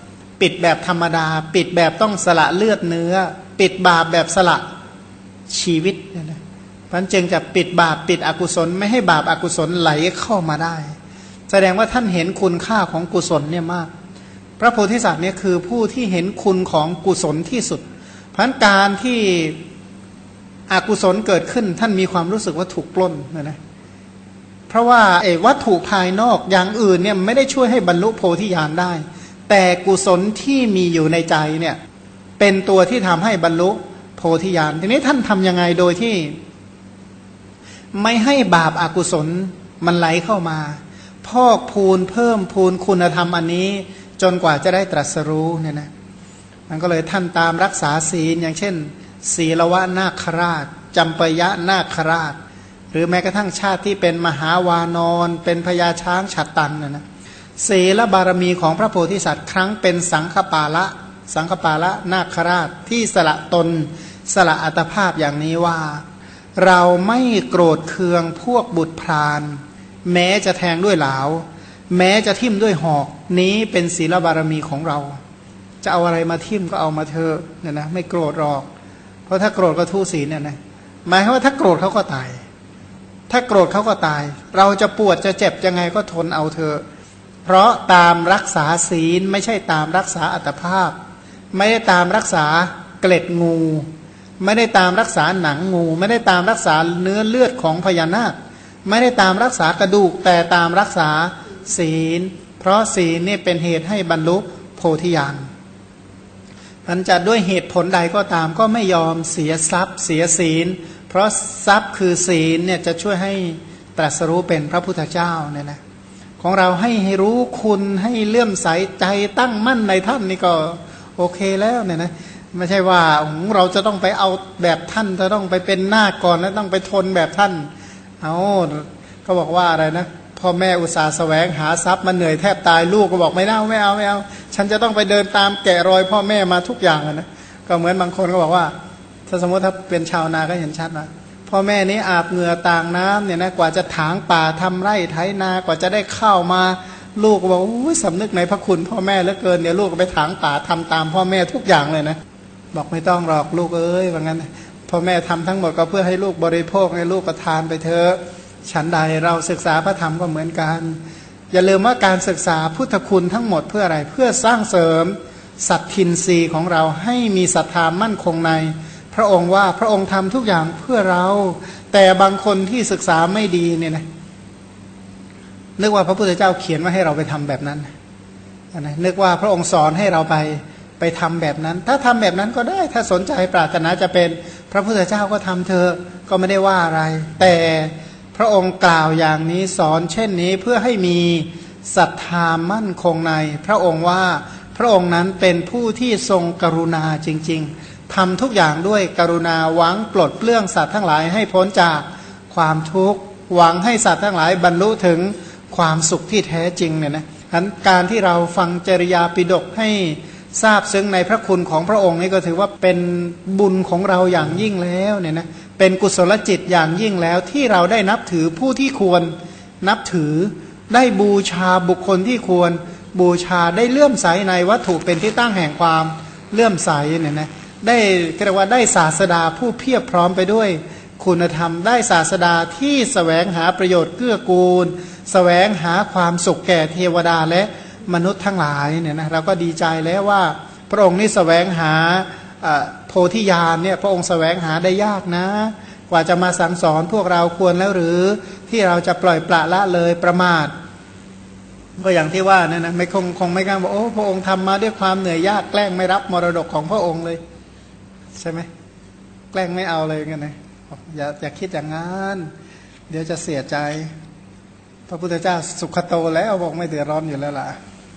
ปิดแบบธรรมดาปิดแบบต้องสละเลือดเนื้อปิดบาปแบบสละชีวิตเนี่ยนะพันจึงจะปิดบาปปิดอกุศลไม่ให้บาปอากุศลไหลเข้ามาได้แสดงว่าท่านเห็นคุณค่าของกุศลเนี่ยมากพระโพธิสัตว์เนี่ยคือผู้ที่เห็นคุณของกุศลที่สุดพันการที่อกุศลเกิดขึ้นท่านมีความรู้สึกว่าถูกปล้นนะเพราะว่าวัตถุภายนอกอย่างอื่นเนี่ยไม่ได้ช่วยให้บรรลุโพธิญาณได้แต่กุศลที่มีอยู่ในใจเนี่ยเป็นตัวที่ทำให้บรรลุโพธิญาณทีนี้ท่านทำยังไงโดยที่ไม่ให้บาปอากุศลมันไหลเข้ามาพอกพูนเพิ่มพูนคุณธรรมอันนี้จนกว่าจะได้ตรัสรู้เนี่ยนะมันก็เลยท่านตามรักษาศีลอย่างเช่นศีลวะนาคราชจำปยะนาคราชหรือแม้กระทั่งชาติที่เป็นมหาวานอนเป็นพญาช้างฉัตรตันนะศีลบารมีของพระโพธิสัตว์ครั้งเป็นสังฆปาละนาคราชที่สละตนสละอัตภาพอย่างนี้ว่าเราไม่โกรธเคืองพวกบุตรพรานแม้จะแทงด้วยเหลาแม้จะทิ่มด้วยหอกนี้เป็นศีลบารมีของเราจะเอาอะไรมาทิ่มก็เอามาเถอะเนี่ยนะไม่โกรธหรอกเพราะถ้าโกรธก็ทุศีลเนี่ยนะหมายความว่าถ้าโกรธเขาก็ตายถ้าโกรธเขาก็ตายเราจะปวดจะเจ็บยังไงก็ทนเอาเถอะเพราะตามรักษาศีลไม่ใช่ตามรักษาอัตภาพไม่ได้ตามรักษาเกล็ดงูไม่ได้ตามรักษาหนังงูไม่ได้ตามรักษาเนื้อเลือดของพญานาคไม่ได้ตามรักษากระดูกแต่ตามรักษาศีลเพราะศีลนี่เป็นเหตุให้บรรลุโพธิญาณมันจะด้วยเหตุผลใดก็ตามก็ไม่ยอมเสียทรัพย์เสียศีลเพราะทรัพย์คือศีลเนี่ยจะช่วยให้ตรัสรู้เป็นพระพุทธเจ้าเนี่ยนะของเราให้รู้คุณให้เลื่อมใสใจตั้งมั่นในท่านนี่ก็โอเคแล้วเนี่ยนะไม่ใช่ว่าเราจะต้องไปเอาแบบท่านจะต้องไปเป็นหน้าก่อนแล้วต้องไปทนแบบท่านเอาก็บอกว่าอะไรนะพ่อแม่อุตส่าห์แสวงหาทรัพย์มาเหนื่อยแทบตายลูกก็บอกไม่เอาฉันจะต้องไปเดินตามแกะรอยพ่อแม่มาทุกอย่างนะก็เหมือนบางคนก็บอกว่าถ้าสมมติถ้าเป็นชาวนาก็เห็นชัดนะพ่อแม่นี้อาบเหงื่อต่างน้ำเนี่ยนะกว่าจะถางป่าทำไร่ไถนากว่าจะได้ข้าวมาลูกก็บอกสำนึกในพระคุณพ่อแม่เหลือเกินเดี๋ยวลูกก็ไปถางป่าทำตามพ่อแม่ทุกอย่างเลยนะบอกไม่ต้องหรอกลูกเอ้ยว่างั้นพ่อแม่ทำทั้งหมดก็เพื่อให้ลูกบริโภคให้ลูกก็ทานไปเถอะฉันใดเราศึกษาพระธรรมก็เหมือนกันอย่าลืมว่าการศึกษาพุทธคุณทั้งหมดเพื่ออะไรเพื่อสร้างเสริมสัตทินรีของเราให้มีศรัทธามั่นคงในพระองค์ว่าพระองค์ทำทุกอย่างเพื่อเราแต่บางคนที่ศึกษาไม่ดีเนี่ยนะนึกว่าพระพุทธเจ้าเขียนว่าให้เราไปทำแบบนั้นนะนึกว่าพระองค์สอนให้เราไปทำแบบนั้นถ้าทำแบบนั้นก็ได้ถ้าสนใจปรารถนาจะเป็นพระพุทธเจ้าก็ทำเถอะก็ไม่ได้ว่าอะไรแต่พระองค์กล่าวอย่างนี้สอนเช่นนี้เพื่อให้มีศรัทธามั่นคงในพระองค์ว่าพระองค์นั้นเป็นผู้ที่ทรงกรุณาจริงๆทำทุกอย่างด้วยกรุณาหวังปลดเปลื้องสัตว์ทั้งหลายให้พ้นจากความทุกข์หวังให้สัตว์ทั้งหลายบรรลุถึงความสุขที่แท้จริงเนี่ยนะการที่เราฟังจริยาปิฎกให้ทราบซึ้งในพระคุณของพระองค์นี่ก็ถือว่าเป็นบุญของเราอย่างยิ่งแล้วเนี่ยนะเป็นกุศลจิตอย่างยิ่งแล้วที่เราได้นับถือผู้ที่ควรนับถือได้บูชาบุคคลที่ควรบูชาได้เลื่อมใสในวัตถุเป็นที่ตั้งแห่งความเลื่อมใสเนี่ยนะได้เรียกว่าได้ศาสดาผู้เพียบพร้อมไปด้วยคุณธรรมได้ศาสดาที่แสวงหาประโยชน์เกื้อกูลแสวงหาความสุขแก่เทวดาและมนุษย์ทั้งหลายเนี่ยนะเราก็ดีใจแล้วว่าพระองค์นี่แสวงหาโพธิญาณเนี่ยพระองค์แสวงหาได้ยากนะกว่าจะมาสั่งสอนพวกเราควรแล้วหรือที่เราจะปล่อยปละละเลยประมาทก็อย่างที่ว่านั่นนะไม่คงไม่กล้าบอกโอ้พระองค์ทำมาด้วยความเหนื่อยยากแกล้งไม่รับมรดกของพระองค์เลยใช่ไหมแกล้งไม่เอาเลยกันนะอย่าคิดอย่างนั้นเดี๋ยวจะเสียใจพระพุทธเจ้าสุขโตแล้วบอกไม่เดือดร้อนอยู่แล้วล่ะ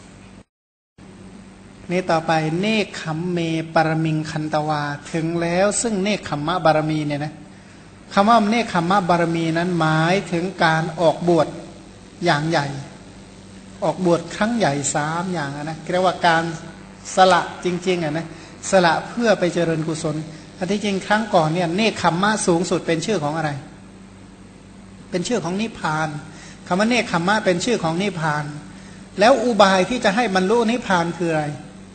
นี่ต่อไปเนคขมเมปรมิงคันตวาถึงแล้วซึ่งเนคขมมะบารมีเนี่ยนะคำว่าเนคขมมะบารมีนั้นหมายถึงการออกบวชอย่างใหญ่ออกบวชครั้งใหญ่3อย่างนะเรียกว่าการสละจริงๆนะสละเพื่อไปเจริญกุศลอันที่จริงครั้งก่อนเนี่ยเนคขมมะสูงสุดเป็นชื่อของอะไรเป็นชื่อของนิพพานคำว่าเนคขมมะเป็นชื่อของนิพพานแล้วอุบายที่จะให้บรรลุนิพพานคืออะไร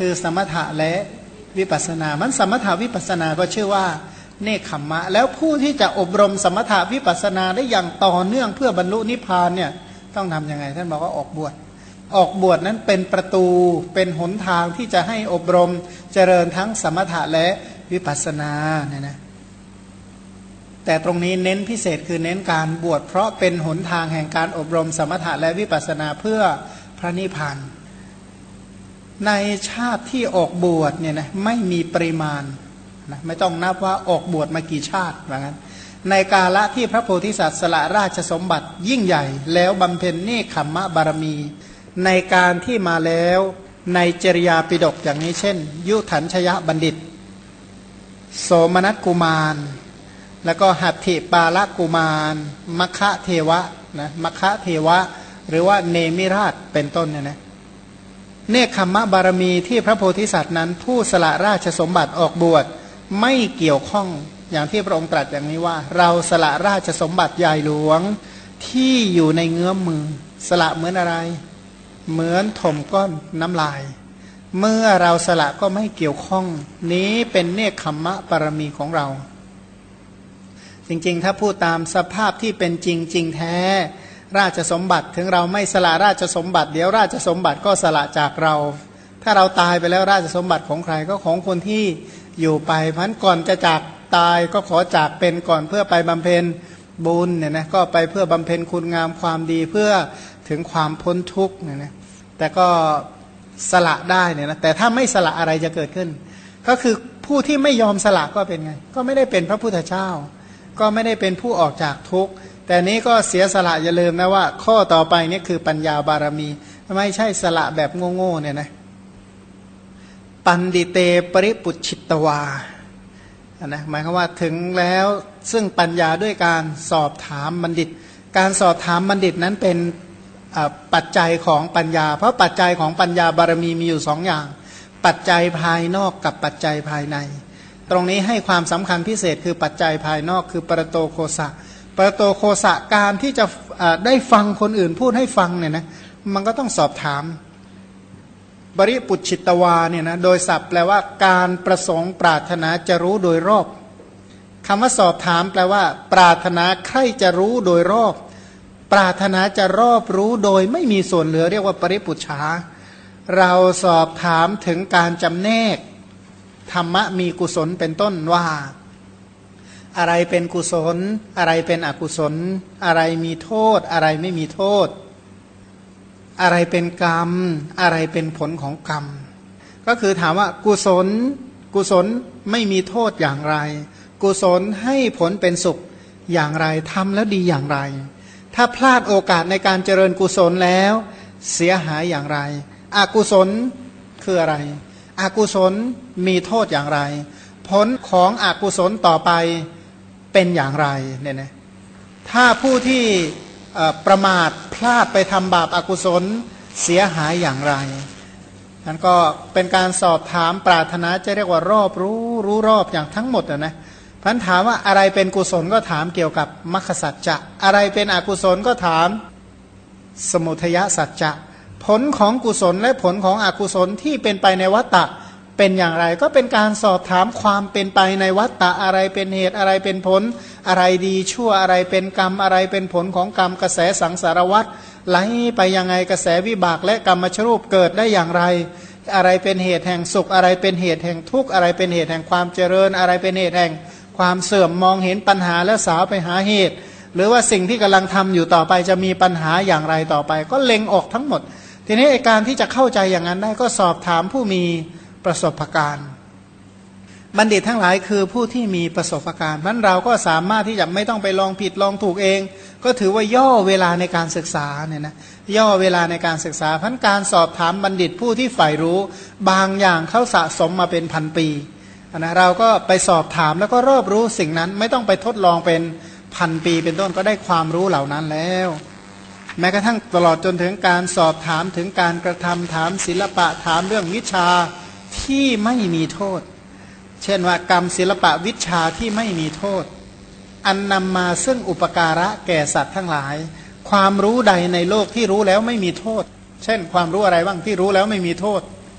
คือสมถะและวิปัสสนามันสมถะวิปัสสนาก็ชื่อว่าเนคขมมะแล้วผู้ที่จะอบรมสมถะวิปัสสนาได้อย่างต่อเนื่องเพื่อบรรลุนิพพานเนี่ยต้องทำยังไงท่านบอกว่าออกบวชนั้นเป็นประตูเป็นหนทางที่จะให้อบรมเจริญทั้งสมถะและวิปัสสนาเนี่ยนะแต่ตรงนี้เน้นพิเศษคือเน้นการบวชเพราะเป็นหนทางแห่งการอบรมสมถะและวิปัสสนาเพื่อพระนิพพานในชาติที่ออกบวชเนี่ยนะไม่มีปริมาณนะไม่ต้องนับว่าออกบวชมากี่ชาติว่างั้นในกาละที่พระโพธิสัตว์สละราชสมบัติยิ่งใหญ่แล้วบำเพ็ญเนคขมมะบารมีในการที่มาแล้วในจริยาปิฎกอย่างนี้เช่นยุถัญชยบัณฑิตโสมนัสกุมารแล้วก็หัตถิปาลกุมารมัคคะเทวะนะมัคคะเทวะหรือว่าเนมิราชเป็นต้นเนี่ยนะเนคขมมะบารมีที่พระโพธิสัตว์นั้นผู้สละราชสมบัติออกบวชไม่เกี่ยวข้องอย่างที่พระองค์ตรัสอย่างนี้ว่าเราสละราชสมบัติใหญ่หลวงที่อยู่ในเงื้อมมือสละเหมือนอะไรเหมือนถมก้อนน้ำลายเมื่อเราสละก็ไม่เกี่ยวข้องนี้เป็นเนคขมมะบารมีของเราจริงๆถ้าพูดตามสภาพที่เป็นจริงจริงแท้ราชสมบัติถึงเราไม่สละราชสมบัติเดี๋ยวราชสมบัติก็สละจากเราถ้าเราตายไปแล้วราชสมบัติของใครก็ของคนที่อยู่ไปเพราะฉะนั้นก่อนจะจากตายก็ขอจากเป็นก่อนเพื่อไปบำเพ็ญบุญเนี่ยนะก็ไปเพื่อบำเพ็ญคุณงามความดีเพื่อถึงความพ้นทุกข์เนี่ยนะแต่ก็สละได้เนี่ยนะแต่ถ้าไม่สละอะไรจะเกิดขึ้นก็คือผู้ที่ไม่ยอมสละก็เป็นไงก็ไม่ได้เป็นพระพุทธเจ้าก็ไม่ได้เป็นผู้ออกจากทุกข์แต่นี้ก็เสียสละอย่าลืมนะว่าข้อต่อไปนี่คือปัญญาบารมีไม่ใช่สละแบบโง่ๆเนี่ยนะปันดิเตปริปุชิตวานะหมายความว่าถึงแล้วซึ่งปัญญาด้วยการสอบถามบัณฑิตการสอบถามบัณฑิตนั้นเป็นปัจจัยของปัญญาเพราะปัจจัยของปัญญาบารมีมีอยู่สองอย่างปัจจัยภายนอกกับปัจจัยภายในตรงนี้ให้ความสำคัญพิเศษคือปัจจัยภายนอกคือปรโตโคสะปรโตโคสะการที่จะได้ฟังคนอื่นพูดให้ฟังเนี่ยนะมันก็ต้องสอบถามบริปุชิตวาเนี่ยนะโดยศัพท์แปลว่าการประสงค์ปรารถนาจะรู้โดยรอบคำว่าสอบถามแปลว่าปรารถนาใครจะรู้โดยรอบปรารถนาจะรอบรู้โดยไม่มีส่วนเหลือเรียกว่าปริปุจฉาเราสอบถามถึงการจำแนกธรรมะมีกุศลเป็นต้นว่าอะไรเป็นกุศลอะไรเป็นอกุศลอะไรมีโทษอะไรไม่มีโทษอะไรเป็นกรรมอะไรเป็นผลของกรรมก็คือถามว่ากุศลไม่มีโทษอย่างไรกุศลให้ผลเป็นสุขอย่างไรทำแล้วดีอย่างไรถ้าพลาดโอกาสในการเจริญกุศลแล้วเสียหายอย่างไรอกุศลคืออะไรอกุศลมีโทษอย่างไรผลของอกุศลต่อไปเป็นอย่างไรเนี่ยนะถ้าผู้ที่ประมาทพลาดไปทำบาปอกุศลเสียหายอย่างไรนั้นก็เป็นการสอบถามปรารถนาจะเรียกว่ารอบรู้รอบอย่างทั้งหมดนะพันถามว่าอะไรเป็นกุศลก็ถามเกี่ยวกับมรรคสัจจะอะไรเป็นอกุศลก็ถามสมุทัยสัจจะผลของกุศลและผลของอกุศลที่เป็นไปในวัฏฏะเป็นอย่างไรก็เป็นการสอบถามความเป็นไปในวัฏฏะอะไรเป็นเหตุอะไรเป็นผลอะไรดีชั่วอะไรเป็นกรรมอะไรเป็นผลของกรรมกระแสสังสารวัฏไหลไปยังไงกระแสวิบากและกรรมชรูปเกิดได้อย่างไรอะไรเป็นเหตุแห่งสุขอะไรเป็นเหตุแห่งทุกข์อะไรเป็นเหตุแห่งความเจริญอะไรเป็นเหตุแห่งความเสื่อมมองเห็นปัญหาแล้วสาวไปหาเหตุหรือว่าสิ่งที่กำลังทำอยู่ต่อไปจะมีปัญหาอย่างไรต่อไปก็เล็งออกทั้งหมดทีนี้การที่จะเข้าใจอย่างนั้นได้ก็สอบถามผู้มีประสบการณ์บัณฑิตทั้งหลายคือผู้ที่มีประสบการณ์เพราะเราก็สามารถที่จะไม่ต้องไปลองผิดลองถูกเองก็ถือว่าย่อเวลาในการศึกษาเนี่ยนะย่อเวลาในการศึกษาเพราะการสอบถามบัณฑิตผู้ที่ใฝ่รู้บางอย่างเขาสะสมมาเป็นพันปีนะเราก็ไปสอบถามแล้วก็รอบรู้สิ่งนั้นไม่ต้องไปทดลองเป็นพันปีเป็นต้นก็ได้ความรู้เหล่านั้นแล้วแม้กระทั่งตลอดจนถึงการสอบถามถึงการกระทำถามศิลปะถามเรื่องวิชาที่ไม่มีโทษเช่นว่ากรรมศิลปะวิชาที่ไม่มีโทษอันนำมาซึ่งอุปการะแก่สัตว์ทั้งหลายความรู้ใดในโลกที่รู้แล้วไม่มีโทษเช่นความรู้อะไรบ้างที่รู้แล้วไม่มีโทษ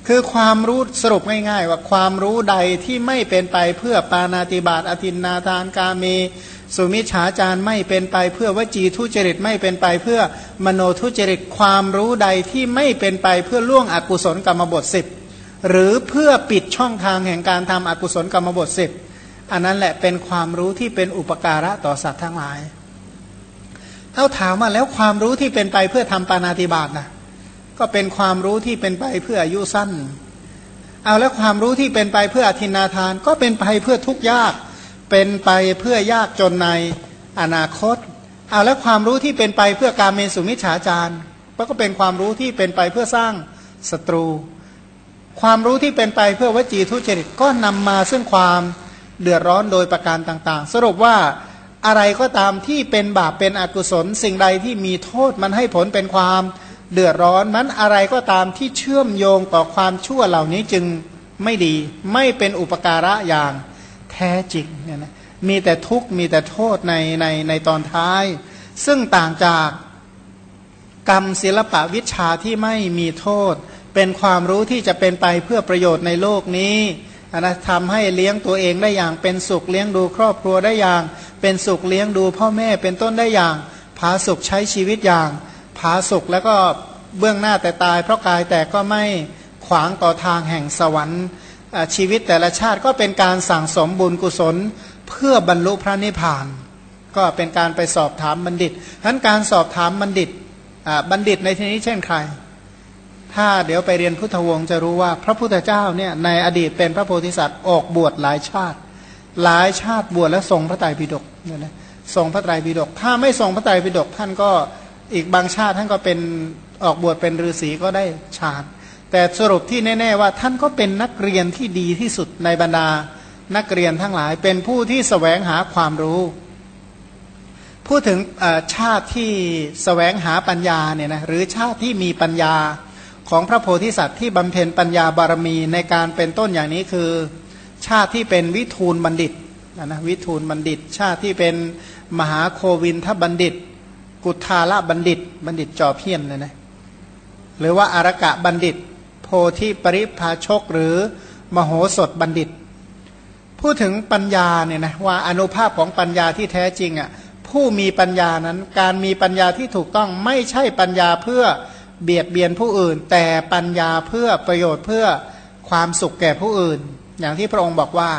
คือความรู้สรุปง่ายๆว่าความรู้ใดที่ไม่เป็นไปเพื่อปาณาติบาตอทินนาทานกาเมสุมิจฉาจารไม่เป็นไปเพื่อวจีทุจริตไม่เป็นไปเพื่อมโนทุจริตความรู้ใดที่ไม่เป็นไปเพื่อล่วงอกุศลกรรมบท10หรือเพื่อปิดช่องทางแห่งการทำอกุศลกรรมบท10อันนั้นแหละเป็นความรู้ที่เป็นอุปการะต่อสัตว์ทั้งหลายเอาถามว่าแล้วความรู้ที่เป็นไปเพื่อทำปาณาติบาตนะก็เป็นความรู้ที่เป็นไปเพื่ออายุสั้นเอาแล้วความรู้ที่เป็นไปเพื่ออทินนาทานก็เป็นไปเพื่อทุกข์ยากเป็นไปเพื่อยากจนในอนาคตเอาแล้วความรู้ที่เป็นไปเพื่อการเมสุมิจฉาจารก็เป็นความรู้ที่เป็นไปเพื่อสร้างศัตรูความรู้ที่เป็นไปเพื่อวจีทุจริตก็นำมาซึ่งความเดือดร้อนโดยประการต่างๆสรุปว่าอะไรก็ตามที่เป็นบาปเป็นอกุศลสิ่งใดที่มีโทษมันให้ผลเป็นความเดือดร้อนนั้นอะไรก็ตามที่เชื่อมโยงต่อความชั่วเหล่านี้จึงไม่ดีไม่เป็นอุปการะอย่างแท้จริงเนี่ยนะมีแต่ทุกข์มีแต่โทษในตอนท้ายซึ่งต่างจากกรรมศิลปะวิชาที่ไม่มีโทษเป็นความรู้ที่จะเป็นไปเพื่อประโยชน์ในโลกนี้นะทำให้เลี้ยงตัวเองได้อย่างเป็นสุขเลี้ยงดูครอบครัวได้อย่างเป็นสุขเลี้ยงดูพ่อแม่เป็นต้นได้อย่างผาสุกใช้ชีวิตอย่างผาสุกแล้วก็เบื้องหน้าแต่ตายเพราะกายแต่ก็ไม่ขวางต่อทางแห่งสวรรค์ชีวิตแต่ละชาติก็เป็นการสั่งสมบุญกุศลเพื่อบรรลุพระนิพพานก็เป็นการไปสอบถามบัณฑิตฉะนั้นการสอบถามบัณฑิตในที่นี้เช่นใครถ้าเดี๋ยวไปเรียนพุทธวงศ์จะรู้ว่าพระพุทธเจ้าเนี่ยในอดีตเป็นพระโพธิสัตว์ออกบวชหลายชาติบวชแล้วทรงพระไตรปิฎกเนี่ยนะทรงพระไตรปิฎกถ้าไม่ทรงพระไตรปิฎกท่านก็อีกบางชาติท่านก็เป็นออกบวชเป็นฤาษีก็ได้ฌานแต่สรุปที่แน่ๆว่าท่านก็เป็นนักเรียนที่ดีที่สุดในบรรดานักเรียนทั้งหลายเป็นผู้ที่แสวงหาความรู้พูดถึงชาติที่แสวงหาปัญญาเนี่ยนะหรือชาติที่มีปัญญาของพระโพธิสัตว์ที่บำเพ็ญปัญญาบารมีในการเป็นต้นอย่างนี้คือชาติที่เป็นวิทูลบัณฑิตนะวิทูลบัณฑิตชาติที่เป็นมหาโควินทบัณฑิตกุทาละบัณฑิตจอเพี้ยนเลยนะหรือว่าอารกะบัณฑิตโพธิปริภาชกหรือมโหสถบัณฑิตพูดถึงปัญญาเนี่ยนะว่าอนุภาพของปัญญาที่แท้จริงอ่ะผู้มีปัญญานั้นการมีปัญญาที่ถูกต้องไม่ใช่ปัญญาเพื่อเบียดเบียนผู้อื่นแต่ปัญญาเพื่อประโยชน์เพื่อความสุขแก่ผู้อื่นอย่างที่พระองค์บอกว่า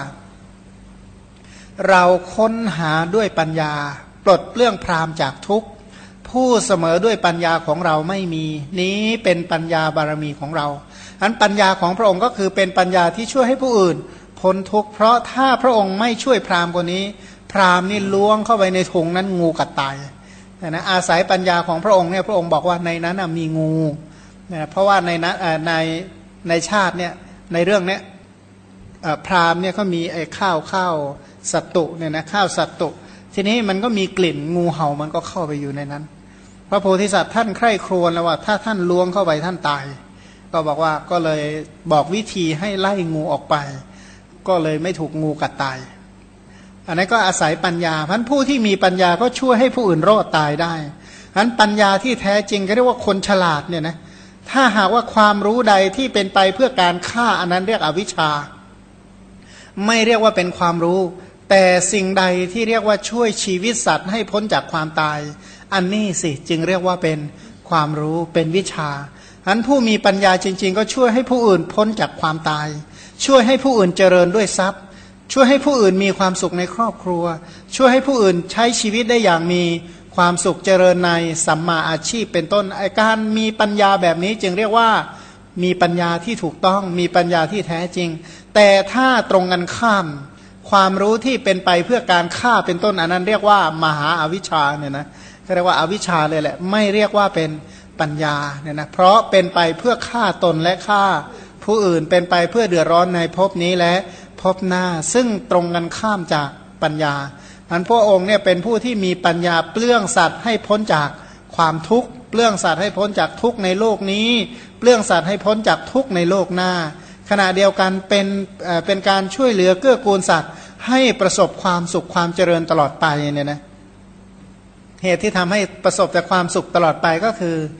เราค้นหาด้วยปัญญาปลดเปลื้องพรามจากทุกข์ผู้เสมอด้วยปัญญาของเราไม่มีนี้เป็นปัญญาบารมีของเราอันปัญญาของพระองค์ก็คือเป็นปัญญาที่ช่วยให้ผู้อื่นพ้นทุกข์เพราะถ้าพระองค์ไม่ช่วยพรามคนนี้พรามนี่ล้วงเข้าไปในถุงนั้นงูกัดตายนะอาศัยปัญญาของพระองค์เนี่ยพระองค์บอกว่าในนั้นมีงูนะเพราะว่าในนั้นในชาติเนี่ยในเรื่องเนี้ยพราหมณ์เนี่ยเขามีไอ้ข้าวสัตตุเนี่ยนะข้าวสัตตุทีนี้มันก็มีกลิ่นงูเห่ามันก็เข้าไปอยู่ในนั้นพระโพธิสัตว์ท่านใคร่ครวญแล้วว่าถ้าท่านล้วงเข้าไปท่านตายก็บอกว่าก็เลยบอกวิธีให้ไล่งูออกไปก็เลยไม่ถูกงูกัดตายอันนั้นก็อาศัยปัญญาเพราะผู้ที่มีปัญญาก็ช่วยให้ผู้อื่นรอดตายได้ฉะนั้นปัญญาที่แท้จริงก็เรียกว่าคนฉลาดเนี่ยนะถ้าหากว่าความรู้ใดที่เป็นไปเพื่อการฆ่าอันนั้นเรียกอวิชชาไม่เรียกว่าเป็นความรู้แต่สิ่งใดที่เรียกว่าช่วยชีวิตสัตว์ให้พ้นจากความตายอันนี้สิจึงเรียกว่าเป็นความรู้เป็นวิชาฉะนั้นผู้มีปัญญาจริงๆก็ช่วยให้ผู้อื่นพ้นจากความตายช่วยให้ผู้อื่นเจริญด้วยทรัพย์ช่วยให้ผู้อื่นมีความสุขในครอบครัวช่วยให้ผู้อื่นใช้ชีวิตได้อย่างมีความสุขเจริญในสัมมาอาชีพเป็นต้นการมีปัญญาแบบนี้จึงเรียกว่ามีปัญญาที่ถูกต้องมีปัญญาที่แท้จริงแต่ถ้าตรงกันข้ามความรู้ที่เป็นไปเพื่อการฆ่าเป็นต้นอันนั้นเรียกว่ามหาอวิชชาเนี่ยนะเรียกว่าอวิชชาเลยแหละไม่เรียกว่าเป็นปัญญาเนี่ยนะเพราะเป็นไปเพื่อฆ่าตนและฆ่าผู้อื่นเป็นไปเพื่อเดือดร้อนในภพนี้และภพหน้าซึ่งตรงกันข้ามจากปัญญาอันพระองค์เนี่ยเป็นผู้ที่มีปัญญาเปลื้องสัตว์ให้พ้นจากความทุกข์เปลื้องสัตว์ให้พ้นจากทุกข์ในโลกนี้เปลื้องสัตว์ให้พ้นจากทุกข์ในโลกหน้าขณะเดียวกันเป็นการช่วยเหลือเกื้อกูลสัตว์ให้ประสบความสุขความเจริญตลอดไปเนี่ยนะเหตุที่ทำให้ประสบแต่ความสุขตลอดไปก็คือ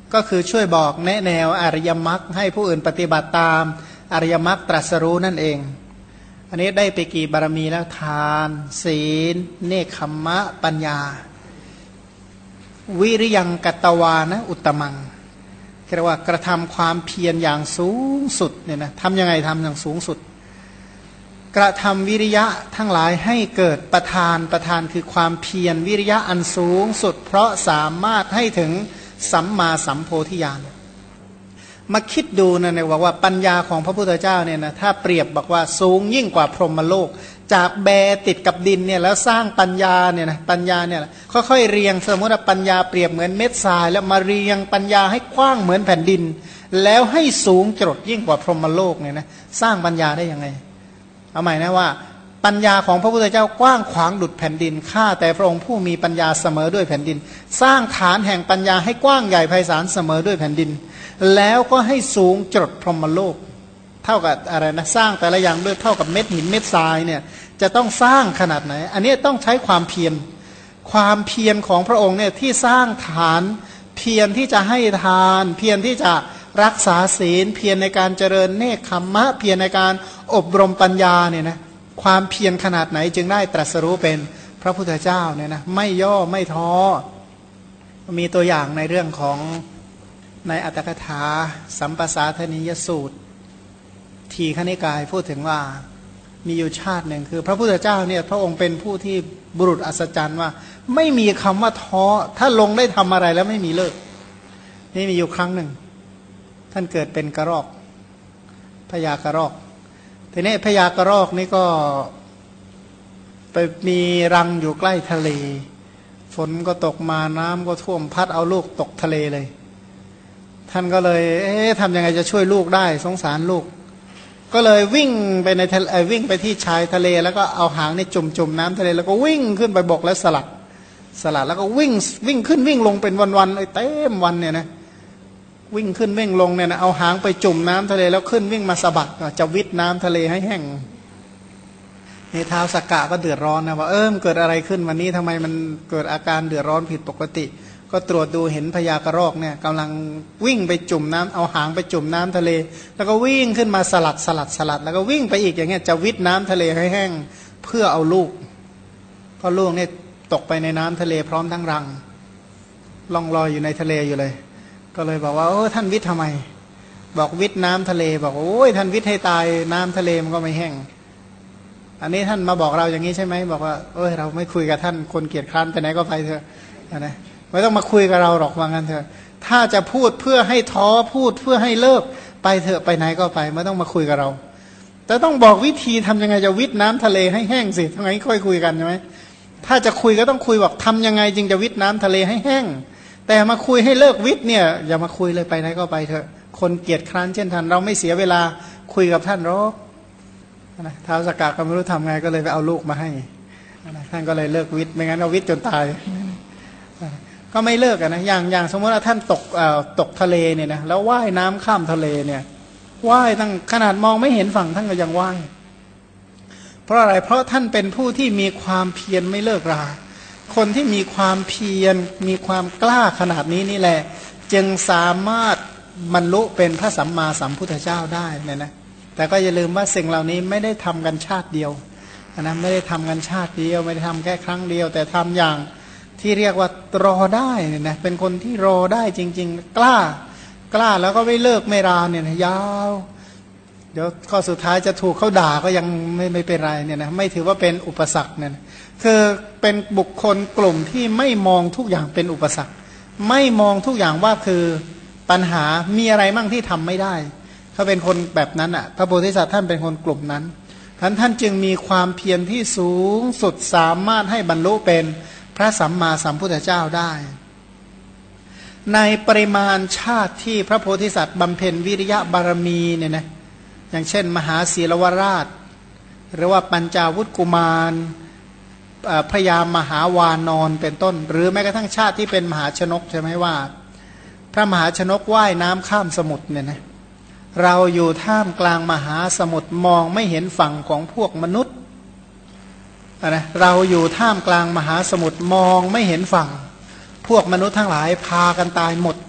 ก็คือช่วยบอกแนะแนวอริยมรรคให้ผู้อื่นปฏิบัติตามอริยมรรคตรัสรู้นั่นเองอันนี้ได้ไปกี่บารมีแล้วทานศีลเนคขมมะปัญญาวิริยังกัตตวานะอุตตมังเรียกว่ากระทำความเพียรอย่างสูงสุดเนี่ยนะทำยังไงทำอย่างสูงสุดกระทำวิริยะทั้งหลายให้เกิดประธานคือความเพียรวิริยะอันสูงสุดเพราะสามารถให้ถึงสัมมาสัมโพธิญาณมาคิดดูนะเนี่ยว่าปัญญาของพระพุทธเจ้าเนี่ยนะถ้าเปรียบบอกว่าสูงยิ่งกว่าพรหมโลกจากแบติดกับดินเนี่ยแล้วสร้างปัญญาเนี่ยนะปัญญาเนี่ยค่อยๆเรียงสมมติว่าปัญญาเปรียบเหมือนเม็ดทรายแล้วมาเรียงปัญญาให้กว้างเหมือนแผ่นดินแล้วให้สูงจรดยิ่งกว่าพรหมโลกเนี่ยนะสร้างปัญญาได้ยังไงเอาใหม่นะว่าปัญญาของพระพุทธเจ้ากว้างขวางดุจแผ่นดินข้าแต่พระองค์ผู้มีปัญญาเสมอด้วยแผ่นดินสร้างฐานแห่งปัญญาให้กว้างใหญ่ไพศาลเสมอด้วยแผ่นดินแล้วก็ให้สูงจรดพรหมโลกเท่ากับอะไรนะสร้างแต่ละอย่างด้วยเท่ากับเม็ดหินเม็ดทรายเนี่ยจะต้องสร้างขนาดไหนอันนี้ต้องใช้ความเพียรของพระองค์เนี่ยที่สร้างฐานเพียรที่จะให้ทานเพียรที่จะรักษาศีลเพียรในการเจริญเนคขมมะเพียรในการอบรมปัญญาเนี่ยนะความเพียรขนาดไหนจึงได้ตรัสรู้เป็นพระพุทธเจ้าเนี่ยนะไม่ย่อไม่ท้อมีตัวอย่างในเรื่องของในอัตถกถาสัมปสาธนิยสูตรทีฆนิกายพูดถึงว่ามีอยู่ชาติหนึ่งคือพระพุทธเจ้าเนี่ยพระองค์เป็นผู้ที่บุรุษอัศจรรย์ว่าไม่มีคำว่าท้อถ้าลงได้ทำอะไรแล้วไม่มีเลิกนี่มีอยู่ครั้งหนึ่งท่านเกิดเป็นกระรอกพญากระรอกทีนี้พญากระรอกนี่ก็ไปมีรังอยู่ใกล้ทะเลฝนก็ตกมาน้ำก็ท่วมพัดเอาลูกตกทะเลเลยท่านก็เลยทำยังไงจะช่วยลูกได้สงสารลูกก็เลยวิ่งไปในวิ่งไปที่ชายทะเลแล้วก็เอาหางในจุ่มน้ำทะเลแล้วก็วิ่งขึ้นไปบกแล้วสลัดแล้วก็วิ่งขึ้นวิ่งลงเป็นวันๆเต็มวันเนี่ยนะวิ่งขึ้นวิ่งลงเนี่ยนะเอาหางไปจุ่มน้ำทะเลแล้วขึ้นวิ่งมาสะบัดจะวิทน้ำทะเลให้แห้งในท้าวสักกะก็เดือดร้อนนะว่ามันเกิดอะไรขึ้นวันนี้ทำไมมันเกิดอาการเดือดร้อนผิดปกติก็ตรวจดูเห็นพญากระรอกเนี่ยกำลังวิ่งไปจุ่มน้ำเอาหางไปจุ่มน้ำทะเลแล้วก็วิ่งขึ้นมาสลัดแล้วก็วิ่งไปอีกอย่างเงี้ยจะวิทน้ำทะเลให้แห้งเพื่อเอาลูกเพราะลูกเนี่ยตกไปในน้ำทะเลพร้อมทั้งรังล่องลอยอยู่ในทะเลอยู่เลยก็เลยบอกว่าท่านวิทย์ทำไมบอกวิทย์น้ำทะเลบอกโอ้ยท่านวิทย์ให้ตายน้ำทะเลมันก็ไม่แห้งอันนี้ท่านมาบอกเราอย่างนี้ใช่ไหมบอกว่าเราไม่คุยกับท่านคนเกียจคร้านไปไหนก็ไปเถอะนะไม่ต้องมาคุยกับเราหรอกว่างั้นเถอะถ้าจะพูดเพื่อให้ท้อพูดเพื่อให้เลิกไปเถอะไปไหนก็ไปไม่ต้องมาคุยกับเราแต่ต้องบอกวิธีทำยังไงจะวิทน้ำทะเลให้แห้งสิทั้งไงค่อยคุยกันใช่ไหมถ้าจะคุยก็ต้องคุยบอกทำยังไงจึงจะวิทน้ำทะเลให้แห้งแต่มาคุยให้เลิกวิทเนี่ยอย่ามาคุยเลยไปไหนก็ไปเถอะคนเกียจคร้านเช่นท่านเราไม่เสียเวลาคุยกับท่านหรอกนะท้าวสักกะก็ไม่รู้ทำไงก็เลยไปเอาลูกมาให้ท่านก็เลยเลิกวิทไม่งั้นเอาวิทจนตายก็ไม่เลิกนะอย่างสมมติว่าท่านตกทะเลเนี่ยนะแล้วว่ายน้ำข้ามทะเลเนี่ยว่ายตั้งขนาดมองไม่เห็นฝั่งท่านก็ยังว่ายเพราะอะไรเพราะท่านเป็นผู้ที่มีความเพียรไม่เลิกราคนที่มีความเพียรมีความกล้าขนาดนี้นี่แหละจึงสามารถบรรลุเป็นพระสัมมาสัมพุทธเจ้าได้เนี่ยนะแต่ก็อย่าลืมว่าสิ่งเหล่านี้ไม่ได้ทำกันชาติเดียวนะไม่ได้ทำกันชาติเดียวไม่ได้ทำแค่ครั้งเดียวแต่ทำอย่างที่เรียกว่ารอได้เนี่ยนะเป็นคนที่รอได้จริงๆกล้าแล้วก็ไม่เลิกไม่ราเนี่ยนะยาวเดี๋ยวข้อสุดท้ายจะถูกเขาด่าก็ยังไม่เป็นไรเนี่ยนะไม่ถือว่าเป็นอุปสรรคเนี่ยนะคือเป็นบุคคลกลุ่มที่ไม่มองทุกอย่างเป็นอุปสรรคไม่มองทุกอย่างว่าคือปัญหามีอะไรมั่งที่ทำไม่ได้เขาเป็นคนแบบนั้นอ่ะพระโพธิสัตว์ท่านเป็นคนกลุ่มนั้นท่านจึงมีความเพียรที่สูงสุดสามารถให้บรรลุเป็นพระสัมมาสัมพุทธเจ้าได้ในปริมาณชาติที่พระโพธิสัตว์บำเพ็ญวิริยะบารมีเนี่ยนะอย่างเช่นมหาศีลวราชหรือว่าปัญจาวุฒกุมารพระยามหาวานอนเป็นต้นหรือแม้กระทั่งชาติที่เป็นมหาชนกใช่ไหมว่าพระมหาชนกว่ายน้ำข้ามสมุทรเนี่ยนะเราอยู่ท่ามกลางมหาสมุทรมองไม่เห็นฝั่งของพวกมนุษย์นะเราอยู่ท่ามกลางมหาสมุทรมองไม่เห็นฝั่งพวกมนุษย์ทั้งหลายพากันตายหมด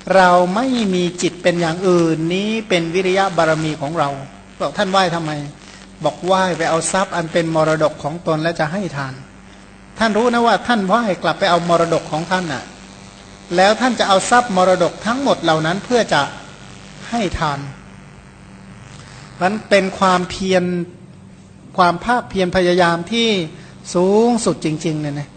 เราไม่มีจิตเป็นอย่างอื่นนี้เป็นวิริยะบารมีของเราบอกท่านไหว้ทำไมบอกไหว้ไปเอาทรัพย์อันเป็นมรดกของตนแล้วจะให้ทานท่านรู้นะว่าท่านไหว้กลับไปเอามรดกของท่านน่ะแล้วท่านจะเอาทรัพย์มรดกทั้งหมดเหล่านั้นเพื่อจะให้ทานมันเป็นความเพียรความภาคเพียรพยายามที่สูงสุดจริงๆเนี่ยนะ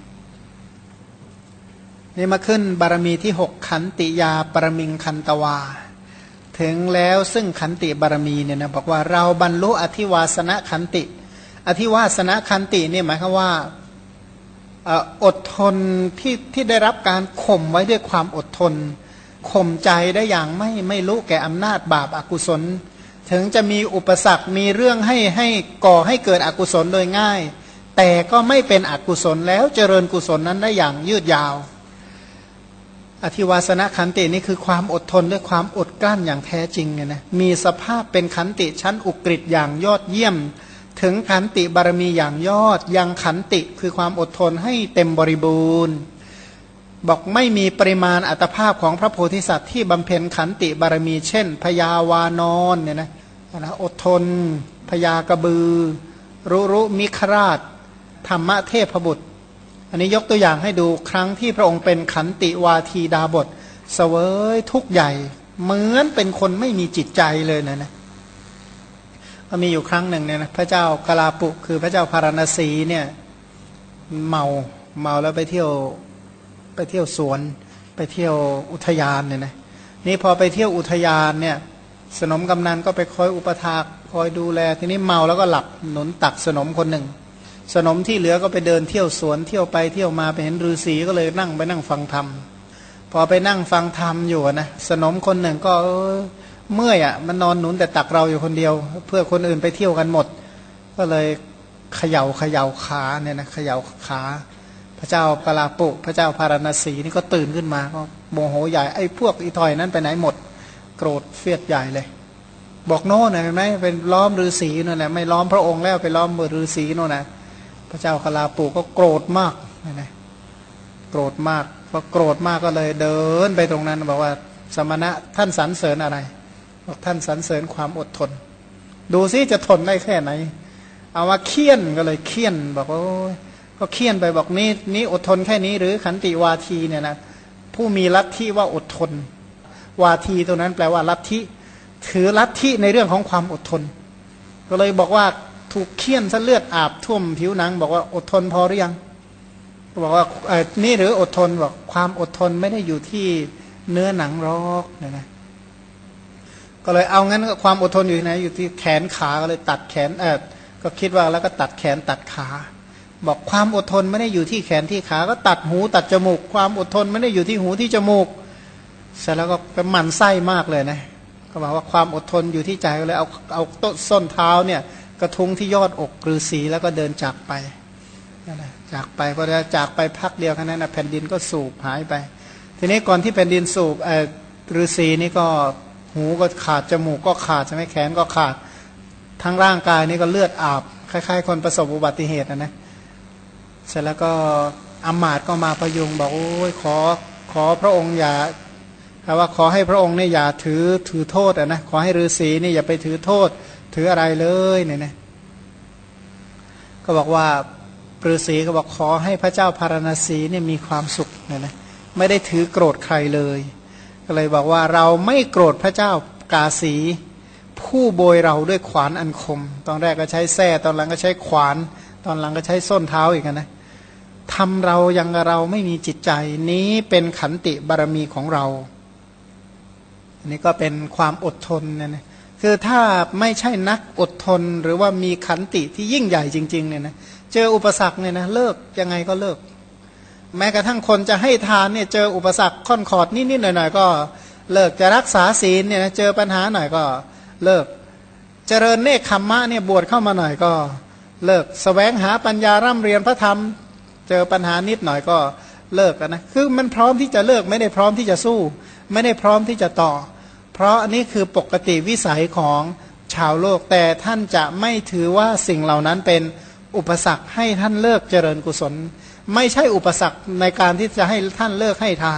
นี่มาขึ้นบารมีที่6ขันติยาปรมิงคันตวาถึงแล้วซึ่งขันติบารมีเนี่ยนะบอกว่าเราบรรลุอธิวาสนขันติอธิวาสนขันตินี่หมายความว่าอดทนที่ได้รับการข่มไว้ด้วยความอดทนข่มใจได้อย่างไม่รู้แก่อำนาจบาปอกุศลถึงจะมีอุปสรรคมีเรื่องให้ก่อให้เกิดอกุศลโดยง่ายแต่ก็ไม่เป็นอกุศลแล้วเจริญกุศลนั้นได้อย่างยืดยาวอธิวาสนขันตินี่คือความอดทนด้วยความอดกลั้นอย่างแท้จริงเนี่ยนะมีสภาพเป็นขันติชั้นอุกฤษอย่างยอดเยี่ยมถึงขันติบารมีอย่างยอดยังขันติคือความอดทนให้เต็มบริบูรณ์บอกไม่มีปริมาณอัตภาพของพระโพธิสัตว์ที่บำเพ็ญขันติบารมีเช่นพญาวานอนเนี่ยนะอดทนพญากระบือรุมิคราชธรรมเทพบุตรอันนี้ยกตัวอย่างให้ดูครั้งที่พระองค์เป็นขันติวาทีดาบทเสวยทุกข์ใหญ่เหมือนเป็นคนไม่มีจิตใจเลยนะก็มีอยู่ครั้งหนึ่งเนี่ยนะพระเจ้ากลาปุคือพระเจ้าพาราณสีเนี่ยเมาแล้วไปเที่ยวสวนไปเที่ยวอุทยานเนี่ยนะนี่พอไปเที่ยวอุทยานเนี่ยสนมกำนันก็ไปคอยอุปถากคอยดูแลทีนี้เมาแล้วก็หลับหนุนตักสนมคนหนึ่งสนมที่เหลือก็ไปเดินเที่ยวสวนเที่ยวไปเที่ยวมาไปเห็นฤาษีก็เลยนั่งฟังธรรมพอไปนั่งฟังธรรมอยู่นะสนมคนหนึ่งก็เมื่อยอ่ะมันนอนหนุนแต่ตักเราอยู่คนเดียวเพื่อคนอื่นไปเที่ยวกันหมดก็เลยเขย่าขาเนี่ยนะเขย่าขาพระเจ้ากลาปุพระเจ้าพาราณสีนี่ก็ตื่นขึ้นมาก็โมโหใหญ่ไอ้พวกอีถอยนั้นไปไหนหมดโกรธเฟียดใหญ่เลยบอกโน่นเห็นไหมเป็นล้อมฤาษีนั่นแหละไม่ล้อมพระองค์แล้วไปล้อมฤาษีโน่นนะพระเจ้ากลาปุก็โกรธมากนะโกรธมากพอโกรธมากก็เลยเดินไปตรงนั้นบอกว่าสมณะท่านสรรเสริญอะไรบอกท่านสรรเสริญความอดทนดูซิจะทนได้แค่ไหนเอามาเคี่ยนก็เลยเคี่ยนบอกว่าก็เคี่ยนไปบอกนี่อดทนแค่นี้หรือขันติวาทีเนี่ยนะผู้มีลัทธิว่าอดทนวาทีตัวนั้นแปลว่าลัทธิถือลัทธิในเรื่องของความอดทนก็เลยบอกว่าถูกเคี่ยนซะเลือดอาบท่วมผิวหนังบอกว่าอดทนพอหรือยังบอกว่านี่หรืออดทนบอกความอดทนไม่ได้อยู่ที่เนื้อหนังหรอกนะก็เลยเอางั้นความอดทนอยู่ที่ไหนอยู่ที่แขนขาก็เลยตัดแขนก็คิดว่าแล้วก็ตัดแขนตัดขาบอกความอดทนไม่ได้อยู่ที่แขนที่ขาก็ตัดหูตัดจมูกความอดทนไม่ได้อยู่ที่หูที่จมูกเสร็จแล้วก็เป็นหมั่นไส้มากเลยนะก็บอกว่าความอดทนอยู่ที่ใจก็เลยเอาต้นส้นเท้าเนี่ยกระทุ้งที่ยอดอกฤาษีแล้วก็เดินจากไปจากไปพอจากไปพักเดียวแค่นั้นนะแผ่นดินก็สูบหายไปทีนี้ก่อนที่แผ่นดินสูบฤาษีนี่ก็หูก็ขาดจมูกก็ขาดใช่ไหมแขนก็ขาดทั้งร่างกายนี่ก็เลือดอาบคล้ายๆคนประสบอุบัติเหตุนะเสร็จแล้วก็อำมาตย์ก็มาพยุงบอกโอ้ยขอพระองค์อย่าว่าขอให้พระองค์เนี่ยอย่าถือโทษนะขอให้ฤาษีนี่อย่าไปถือโทษถืออะไรเลยเนี่ยนะก็บอกว่าฤาษีก็บอกขอให้พระเจ้าพาราณสีเนี่ยมีความสุขเนี่ยนะไม่ได้ถือโกรธใครเลยก็เลยบอกว่าเราไม่โกรธพระเจ้ากาสีผู้โบยเราด้วยขวานอันคมตอนแรกก็ใช้แส้ตอนหลังก็ใช้ขวานตอนหลังก็ใช้ส้นเท้าอีกนะทำเรายังเราไม่มีจิตใจนี้เป็นขันติบารมีของเราอันนี้ก็เป็นความอดทนนะคือถ้าไม่ใช่นักอดทนหรือว่ามีขันติที่ยิ่งใหญ่จริงๆเนี่ยนะเจออุปสรรคเนี่ยนะเลิกยังไงก็เลิกแม้กระทั่งคนจะให้ทานเนี่ยเจออุปสรรคค่อนขอดนิดๆหน่อยๆก็เลิกจะรักษาศีลเนี่ยนะเจอปัญหาหน่อยก็เลิกเจริญเนคขมมะเนี่ยบวชเข้ามาหน่อยก็เลิกแสวงหาปัญญาร่ำเรียนพระธรรมเจอปัญหานิดหน่อยก็เลิกนะคือมันพร้อมที่จะเลิกไม่ได้พร้อมที่จะสู้ไม่ได้พร้อมที่จะต่อเพราะนี่คือปกติวิสัยของชาวโลกแต่ท่านจะไม่ถือว่าสิ่งเหล่านั้นเป็นอุปสรรคให้ท่านเลิกเจริญกุศลไม่ใช่อุปสรรคในการที่จะให้ท่านเลิกให้ทาน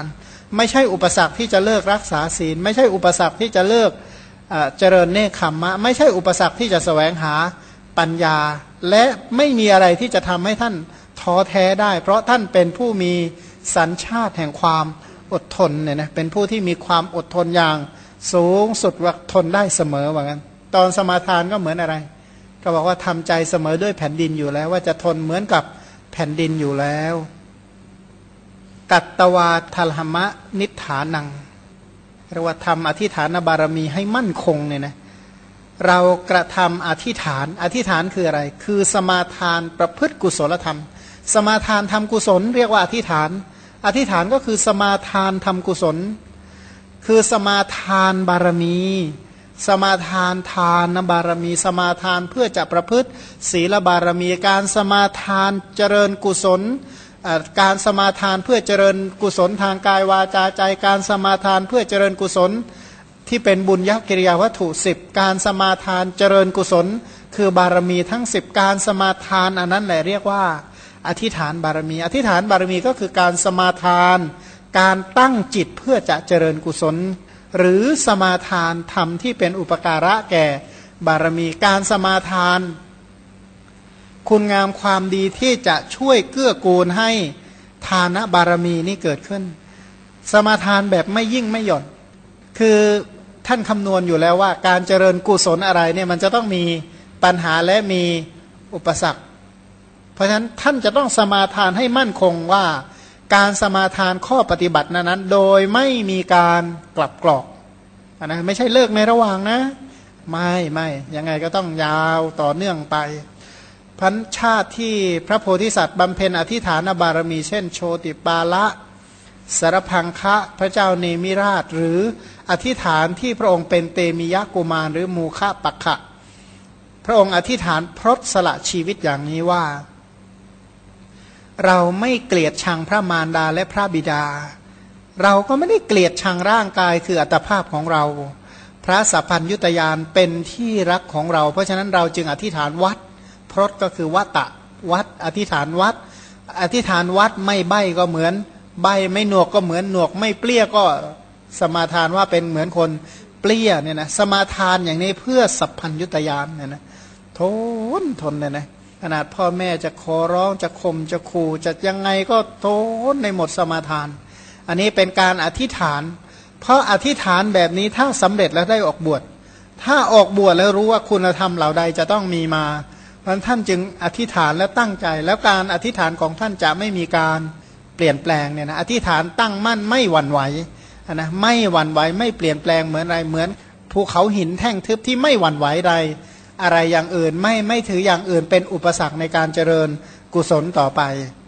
ไม่ใช่อุปสรรคที่จะเลิกรักษาศีลไม่ใช่อุปสรรคที่จะเลิกเจริญเนคขมมะไม่ใช่อุปสรรคที่จะแสวงหาปัญญาและไม่มีอะไรที่จะทำให้ท่านท้อแท้ได้เพราะท่านเป็นผู้มีสัญชาติแห่งความอดทนเนี่ยนะเป็นผู้ที่มีความอดทนอย่างสูงสุดว่าทนได้เสมอว่างั้นตอนสมาทานก็เหมือนอะไรก็บอกว่าทำใจเสมอด้วยแผ่นดินอยู่แล้วว่าจะทนเหมือนกับแผ่นดินอยู่แล้วกัตตวาทลหมะนิฐานังเรียกว่าทำอธิฐานบารมีให้มั่นคงเนี่ยนะเรากระทำอธิษฐานคืออะไรคือสมาทานประพฤติกุศลธรรมสมาทานทำกุศลเรียกว่าอธิษฐานก็คือสมาทานทำกุศลคือสมาทานบารมีสมาทานทานบารมีสมาทานเพื่อจะประพฤติศีลบารมีการสมาทานเจริญกุศลการสมาทานเพื่อเจริญกุศลทางกายวาจาใจการสมาทานเพื่อเจริญกุศลที่เป็นบุญญกิริยาวัตถุ10การสมาทานเจริญกุศลคือบารมีทั้ง10การสมาทานอันนั้นแหละเรียกว่าอธิษฐานบารมีอธิษฐานบารมีก็คือการสมาทานการตั้งจิตเพื่อจะเจริญกุศลหรือสมาทานธรรมที่เป็นอุปการะแก่บารมีการสมาทานคุณงามความดีที่จะช่วยเกื้อกูลให้ทานบารมีนี้เกิดขึ้นสมาทานแบบไม่ยิ่งไม่หย่อนคือท่านคำนวณอยู่แล้วว่าการเจริญกุศลอะไรเนี่ยมันจะต้องมีปัญหาและมีอุปสรรคเพราะฉะนั้นท่านจะต้องสมาทานให้มั่นคงว่าการสมาทานข้อปฏิบัตินั้นโดยไม่มีการกลับกรอกนะไม่ใช่เลิกในระหว่างนะไม่ยังไงก็ต้องยาวต่อเนื่องไปพันชาติที่พระโพธิสัตว์บำเพ็ญอธิฐานบารมีเช่นโชติปาละสารพังคะพระเจ้าเนมิราชหรืออธิฐานที่พระองค์เป็นเตมิยะกุมารหรือมูคะปักขะพระองค์อธิษฐานพรตสละชีวิตอย่างนี้ว่าเราไม่เกลียดชังพระมารดาและพระบิดาเราก็ไม่ได้เกลียดชังร่างกายคืออัตภาพของเราพระสัพพัญญุตญาณเป็นที่รักของเราเพราะฉะนั้นเราจึงอธิษฐานวัดพรตก็คือวัตตะวัดอธิษฐานวัดอธิษฐานวัดไม่ใบ้ก็เหมือนใบ้ไม่หนวกก็เหมือนหนวกไม่เปรี้ยก็สมาทานว่าเป็นเหมือนคนเปรี้ยเนี่ยนะสมาทานอย่างนี้เพื่อสัพพัญญุตญาณเนี่ยนะทนเนี่ยนะขนาดพ่อแม่จะขอร้องจะข่มจะขู่จะยังไงก็ทนในหมดสมาทานอันนี้เป็นการอธิษฐานเพราะอธิษฐานแบบนี้ถ้าสำเร็จแล้วได้ออกบวชถ้าออกบวชแล้วรู้ว่าคุณธรรมเหล่าใดจะต้องมีมาเพราะท่านจึงอธิษฐานและตั้งใจแล้วการอธิษฐานของท่านจะไม่มีการเปลี่ยนแปลงเนี่ยนะอธิษฐานตั้งมั่นไม่หวั่นไหวนะไม่หวั่นไหวไม่เปลี่ยนแปลงเหมือนอะไรเหมือนภูเขาหินแท่งทึบที่ไม่หวั่นไหวใดอะไรอย่างอื่นไม่ถืออย่างอื่นเป็นอุปสรรคในการเจริญกุศลต่อไป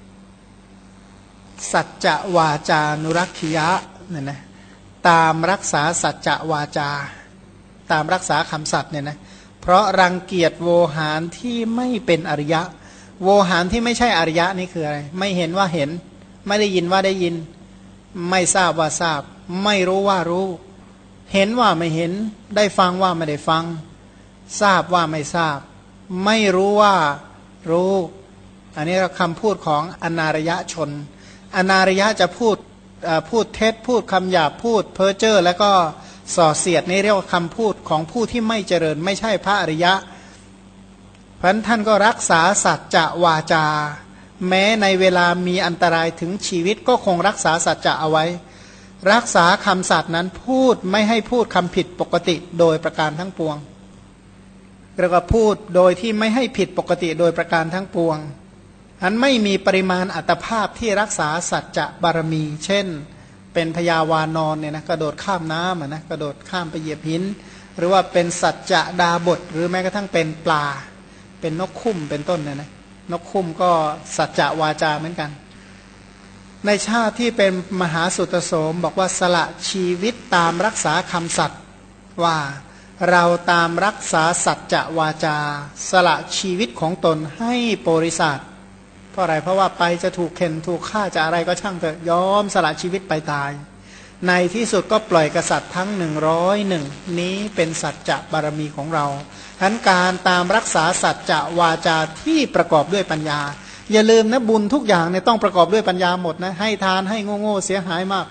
สัจจะวาจานุรักขิยะเนี่ยนะตามรักษาสัจจะวาจาตามรักษาคำสัตย์เนี่ยนะเพราะรังเกียจโวหารที่ไม่เป็นอริยะโวหารที่ไม่ใช่อริยะนี่คืออะไรไม่เห็นว่าเห็นไม่ได้ยินว่าได้ยินไม่ทราบว่าทราบไม่รู้ว่ารู้เห็นว่าไม่เห็นได้ฟังว่าไม่ได้ฟังทราบว่าไม่ทราบไม่รู้ว่ารู้อันนี้คำพูดของอนารยชนอนารยะจะพูดเท็จพูดคำหยาบพูดเพ้อเจ้อแล้วก็ส่อเสียดนี่เรียกว่าคำพูดของผู้ที่ไม่เจริญไม่ใช่พระอริยะเพราะฉะนั้นท่านก็รักษาสัจจะวาจาแม้ในเวลามีอันตรายถึงชีวิตก็คงรักษาสัจจะเอาไว้รักษาคำสัตย์นั้นพูดไม่ให้พูดคำผิดปกติโดยประการทั้งปวงแล้วก็พูดโดยที่ไม่ให้ผิดปกติโดยประการทั้งปวงอันไม่มีปริมาณอัตภาพที่รักษาสัจจะบารมีเช่นเป็นพญาวานอนเนี่ยนะกระโดดข้ามน้ำนะกระโดดข้ามไปเหยียบหินหรือว่าเป็นสัจจะดาบทหรือแม้กระทั่งเป็นปลาเป็นนกคุ้มเป็นต้นเนี่ยนะนกคุ้มก็สัจจะวาจาเหมือนกันในชาติที่เป็นมหาสุตโสมบอกว่าสละชีวิตตามรักษาคำสัตย์ว่าเราตามรักษาสัจจะวาจาสละชีวิตของตนให้บริษัทเพราะอะไรเพราะว่าไปจะถูกเข็นถูกฆ่าจะอะไรก็ช่างเถอะยอมสละชีวิตไปตายในที่สุดก็ปล่อยกษัตริย์ทั้ง101นี้เป็นสัจจะบารมีของเราทั้นการตามรักษาสัจจะวาจาที่ประกอบด้วยปัญญาอย่าลืมนะบุญทุกอย่างเนี่ยต้องประกอบด้วยปัญญาหมดนะให้ทานให้โง่ๆเสียหายมาก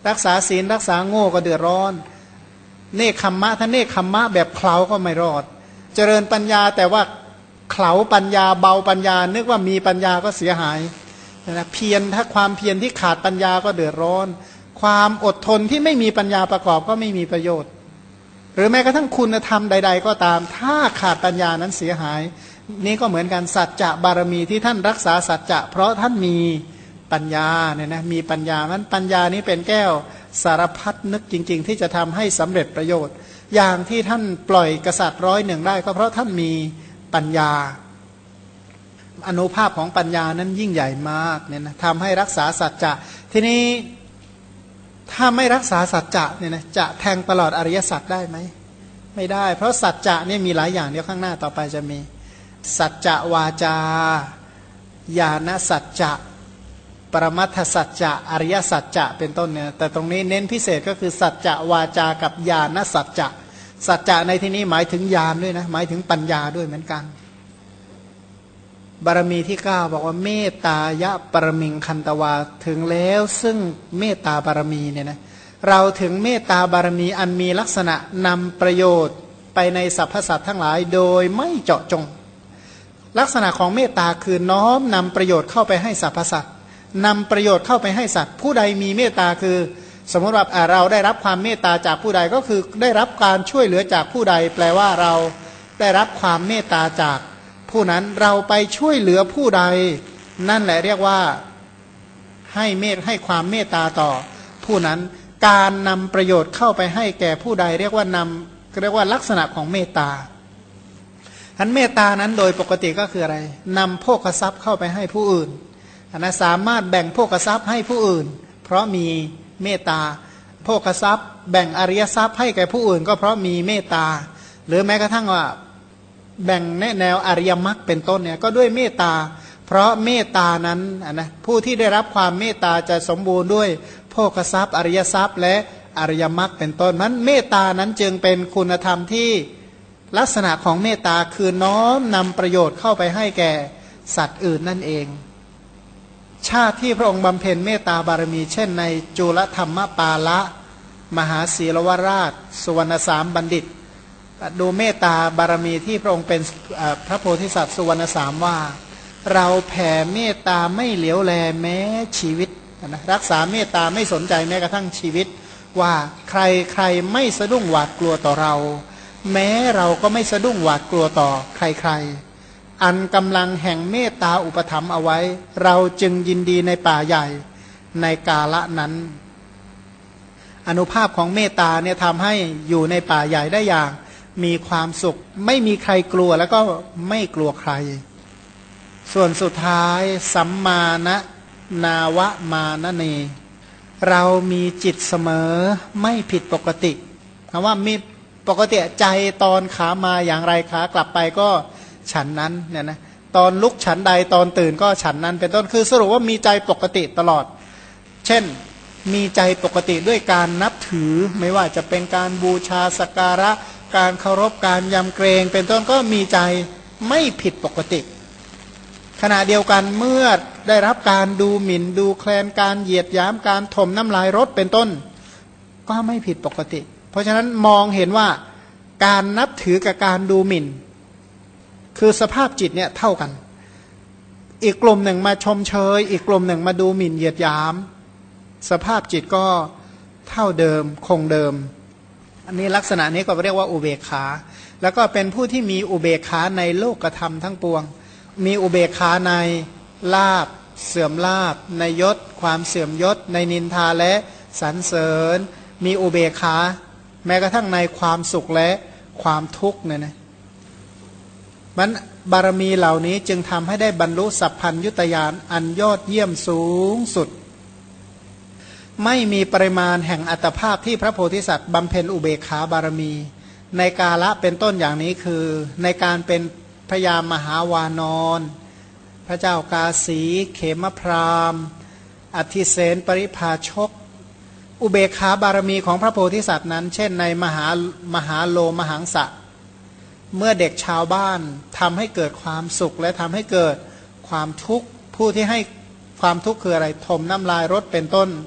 รักษาศีลรักษาโง่ก็เดือดร้อนเนคขมมะถ้าเนคขมมะแบบเคล้าก็ไม่รอดเจริญปัญญาแต่ว่าเขลาปัญญาเบาปัญญานึกว่ามีปัญญาก็เสียหายนะเพียรถ้าความเพียรที่ขาดปัญญาก็เดือดร้อนความอดทนที่ไม่มีปัญญาประกอบก็ไม่มีประโยชน์หรือแม้กระทั่งคุณธรรมใดๆก็ตามถ้าขาดปัญญานั้นเสียหายนี่ก็เหมือนกันสัจจะบารมีที่ท่านรักษาสัจจะเพราะท่านมีปัญญาเนี่ยนะมีปัญญานั้นปัญญานี้เป็นแก้วสารพัดนึกจริงๆที่จะทำให้สำเร็จประโยชน์อย่างที่ท่านปล่อยกษัตริย์100ได้ก็เพราะท่านมีปัญญาอานุภาพของปัญญานั้นยิ่งใหญ่มากเนี่ยนะทำให้รักษาสัจจะทีนี้ถ้าไม่รักษาสัจจะเนี่ยนะจะแทงตลอดอริยสัจได้ไหมไม่ได้เพราะสัจจะเนี่ยมีหลายอย่างเดี๋ยวข้างหน้าต่อไปจะมีสัจจะวาจาญาณสัจจะปรมัตถสัจจะอริยสัจจะเป็นต้นเนี่ยแต่ตรงนี้เน้นพิเศษก็คือสัจจะวาจากับญาณสัจจะสัจจะในที่นี้หมายถึงญาณด้วยนะหมายถึงปัญญาด้วยเหมือนกันบารมีที่9บอกว่าเมตตายะปรมิงคันตวาถึงแล้วซึ่งเมตตาบารมีเนี่ยนะเราถึงเมตตาบารมีอันมีลักษณะนำประโยชน์ไปในสรรพสัตว์ทั้งหลายโดยไม่เจาะจงลักษณะของเมตตาคือน้อมนำประโยชน์เข้าไปให้สรรพสัตว์นำประโยชน์เข้าไปให้สัตว์ผู้ใดมีเมตตาคือสมมติว่าเราได้รับความเมตตาจากผู้ใดก็คือได้รับการช่วยเหลือจากผู้ใดแปลว่าเราได้รับความเมตตาจากผู้นั้นเราไปช่วยเหลือผู้ใดนั่นแหละเรียกว่าให้ความเมตตาต่อผู้นั้นการนำประโยชน์เข้าไปให้แก่ผู้ใดเรียกว่าลักษณะของเมตตาอันเมตตานั้นโดยปกติก็คืออะไรนำโภคทรัพย์เข้าไปให้ผู้อื่นนะสามารถแบ่งโภคทรัพย์ให้ผู้อื่นเพราะมีเมตตาโภคทรัพย์แบ่งอริยทรัพย์ให้แก่ผู้อื่นก็เพราะมีเมตตาหรือแม้กระทั่งว่าแบ่งแนวอริยมรรคเป็นต้นเนี่ยก็ด้วยเมตตาเพราะเมตตานั้นนะผู้ที่ได้รับความเมตตาจะสมบูรณ์ด้วยโภคทรัพย์อริยทรัพย์และอริยมรรคเป็นต้นนั้นเมตตานั้นจึงเป็นคุณธรรมที่ลักษณะของเมตตาคือน้อมนำประโยชน์เข้าไปให้แก่สัตว์อื่นนั่นเองชาติที่พระองค์บำเพ็ญเมตตาบารมีเช่นในจุลธรรมปาละมหาศีลวราชสุวรรณสามบัณฑิตดูเมตตาบารมีที่พระองค์เป็นพระโพธิสัตว์สุวรรณสามว่าเราแผ่เมตตาไม่เหลียวแลแม้ชีวิตนะรักษาเมตตาไม่สนใจแม้กระทั่งชีวิตว่าใครไม่สะดุ้งหวาดกลัวต่อเราแม้เราก็ไม่สะดุ้งหวาดกลัวต่อใครอันกำลังแห่งเมตตาอุปถัมภ์เอาไว้เราจึงยินดีในป่าใหญ่ในกาละนั้นอานุภาพของเมตตาเนี่ยทำให้อยู่ในป่าใหญ่ได้อย่างมีความสุขไม่มีใครกลัวแล้วก็ไม่กลัวใครส่วนสุดท้ายสัมมานะนาวะมานะเนเรามีจิตเสมอไม่ผิดปกติคำว่ามีปกติใจตอนขามาอย่างไรขากลับไปก็ฉันนั้นเนี่ยนะตอนลุกฉันใดตอนตื่นก็ฉันนั้นเป็นต้นคือสรุปว่ามีใจปกติตลอดเช่นมีใจปกติด้วยการนับถือไม่ว่าจะเป็นการบูชาสักการะการเคารพการยำเกรงเป็นต้นก็มีใจไม่ผิดปกติขณะเดียวกันเมื่อได้รับการดูหมิ่นดูแคลนการเหยียดหยามการถมน้ำลายรถเป็นต้นก็ไม่ผิดปกติเพราะฉะนั้นมองเห็นว่าการนับถือกับการดูหมิ่นคือสภาพจิตเนี่ยเท่ากันอีกกลุ่มหนึ่งมาชมเชยอีกกลุ่มหนึ่งมาดูหมิ่นเหยียดหยามสภาพจิตก็เท่าเดิมคงเดิมอันนี้ลักษณะนี้ก็เรียกว่าอุเบกขาแล้วก็เป็นผู้ที่มีอุเบกขาในโลกธรรมทั้งปวงมีอุเบกขาในลาภเสื่อมลาภในยศความเสื่อมยศในนินทาและสรรเสริญมีอุเบกขาแม้กระทั่งในความสุขและความทุกข์เนี่ยนะมันบารมีเหล่านี้จึงทำให้ได้บรรลุสัพพัญญุตญาณอันยอดเยี่ยมสูงสุดไม่มีปริมาณแห่งอัตภาพที่พระโพธิสัตว์บำเพ็ญอุเบกขาบารมีในกาละเป็นต้นอย่างนี้คือในการเป็นพระยามหาวานอนพระเจ้ากาสีเขมพรามอธิเสนปริภาชกอุเบกขาบารมีของพระโพธิสัตว์นั้นเช่นในมหาโลมหังสะเมื่อเด็กชาวบ้านทำให้เกิดความสุขและทำให้เกิดความทุกข์ผู้ที่ให้ความทุกข์คืออะไรถมน้ำลายรถเป็นต้น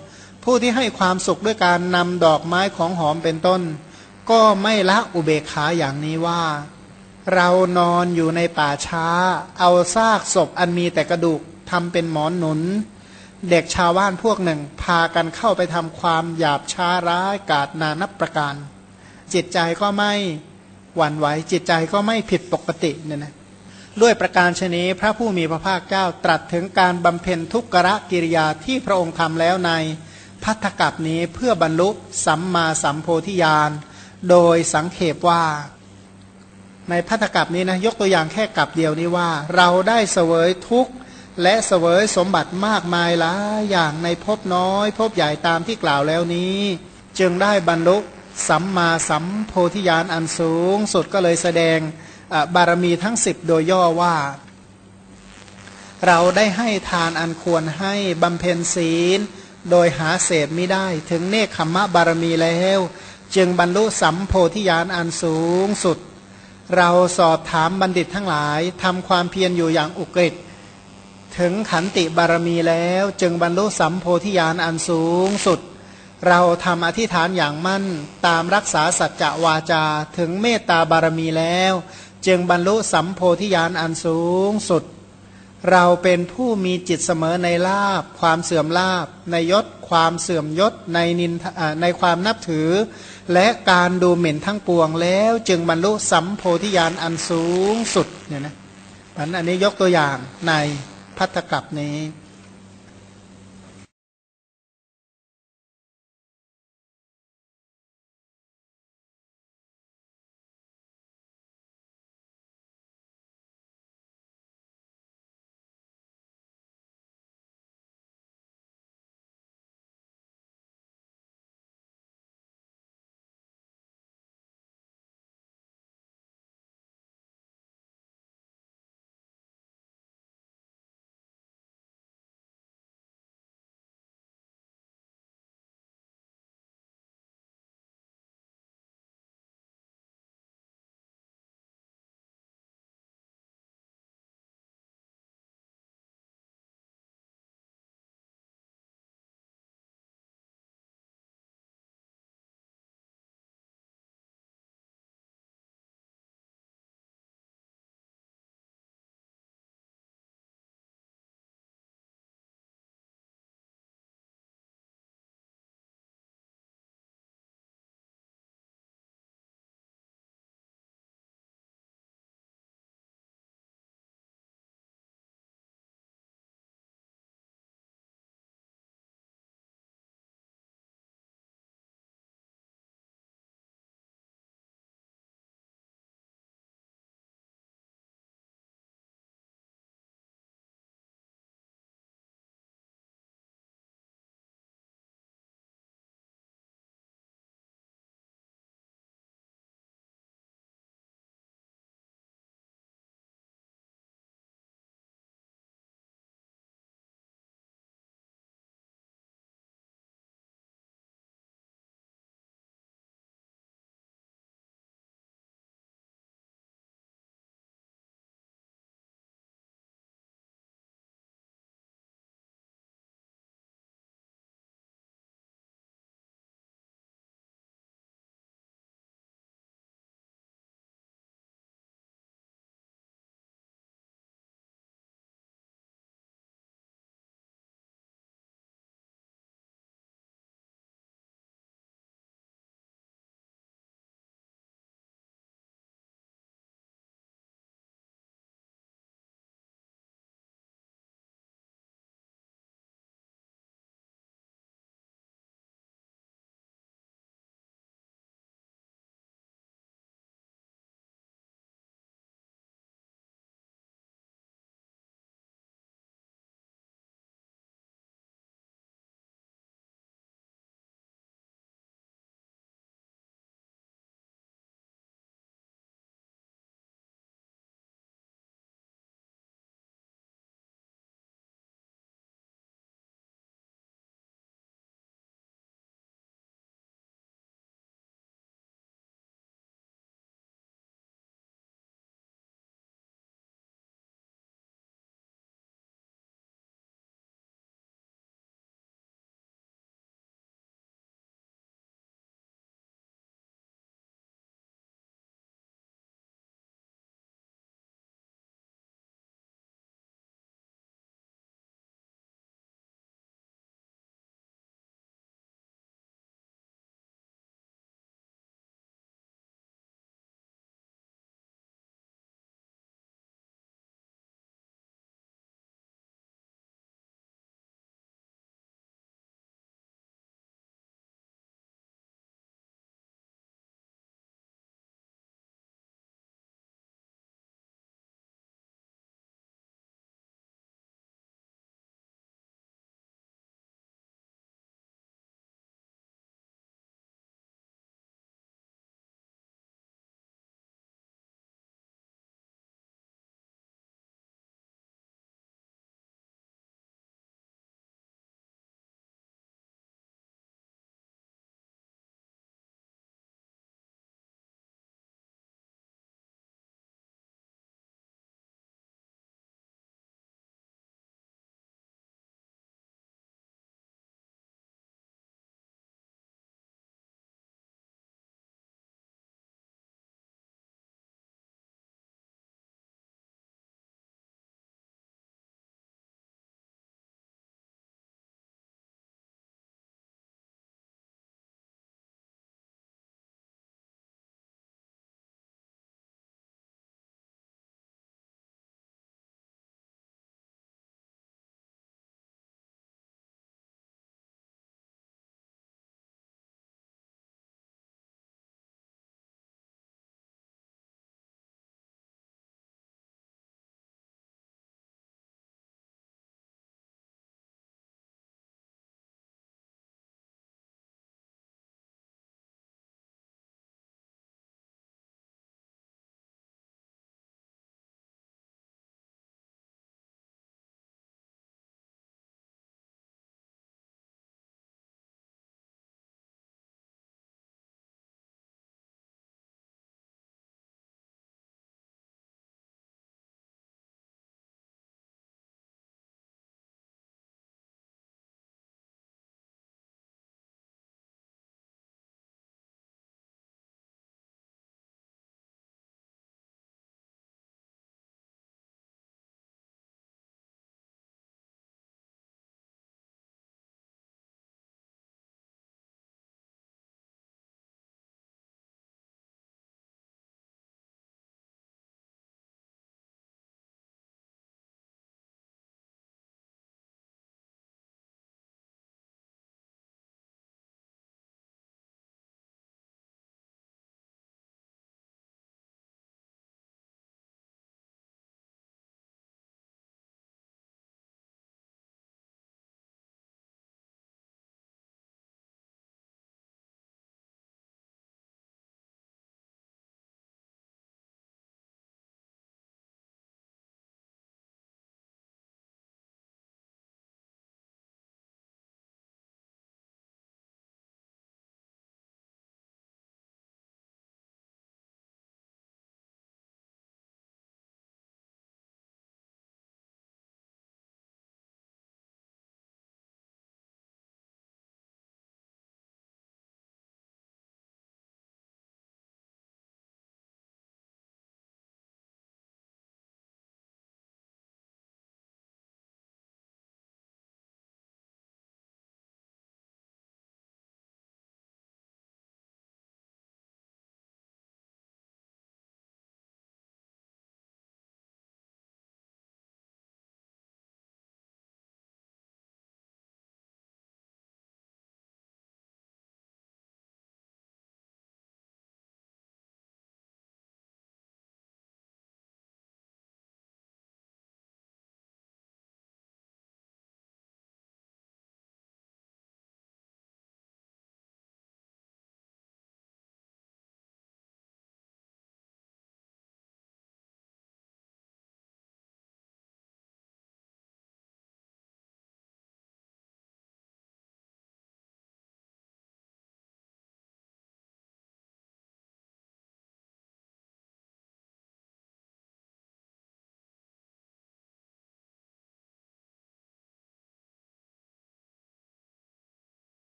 ผู้ที่ให้ความสุขด้วยการนำดอกไม้ของหอมเป็นต้นก็ไม่ละอุเบกขาอย่างนี้ว่าเรานอนอยู่ในป่าช้าเอาซากศพอันมีแต่กระดูกทำเป็นหมอนหนุนเด็กชาวบ้านพวกหนึ่งพากันเข้าไปทำความหยาบช้าร้ายกาจนานับประการจิตใจก็ไม่หวั่นไหวจิตใจก็ไม่ผิดปกติเนี่ยนะด้วยประการชนี้พระผู้มีพระภาคเจ้าตรัสถึงการบำเพ็ญทุกขกิริยาที่พระองค์ทำแล้วในภัตตกัปนี้เพื่อบรรลุสัมมาสัมโพธิญาณโดยสังเขปว่าในภัตตกัปนี้นะยกตัวอย่างแค่กัปเดียวนี้ว่าเราได้เสวยทุกข์และเสวยสมบัติมากมายหลายอย่างในภพน้อยภพใหญ่ตามที่กล่าวแล้วนี้จึงได้บรรลุสัมมาสัมโพธิญาณอันสูงสุดก็เลยแสดงบารมีทั้ง10โดยย่อว่าเราได้ให้ทานอันควรให้บำเพ็ญศีลโดยหาเศษไม่ได้ถึงเนคขมมะบารมีแล้วจึงบรรลุสัมโพธิญาณอันสูงสุดเราสอบถามบัณฑิตทั้งหลายทำความเพียรอยู่อย่างอุกฤษถึงขันติบารมีแล้วจึงบรรลุสัมโพธิญาณอันสูงสุดเราทำอธิษฐานอย่างมั่นตามรักษาสัจจะวาจาถึงเมตตาบารมีแล้วจึงบรรลุสัมโพธิญาณอันสูงสุดเราเป็นผู้มีจิตเสมอในลาภความเสื่อมลาภในยศความเสื่อมยศในความนับถือและการดูหมิ่นทั้งปวงแล้วจึงบรรลุสัมโพธิญาณอันสูงสุดเนี่ยนะอันนี้ยกตัวอย่างในภัตตกัปนี้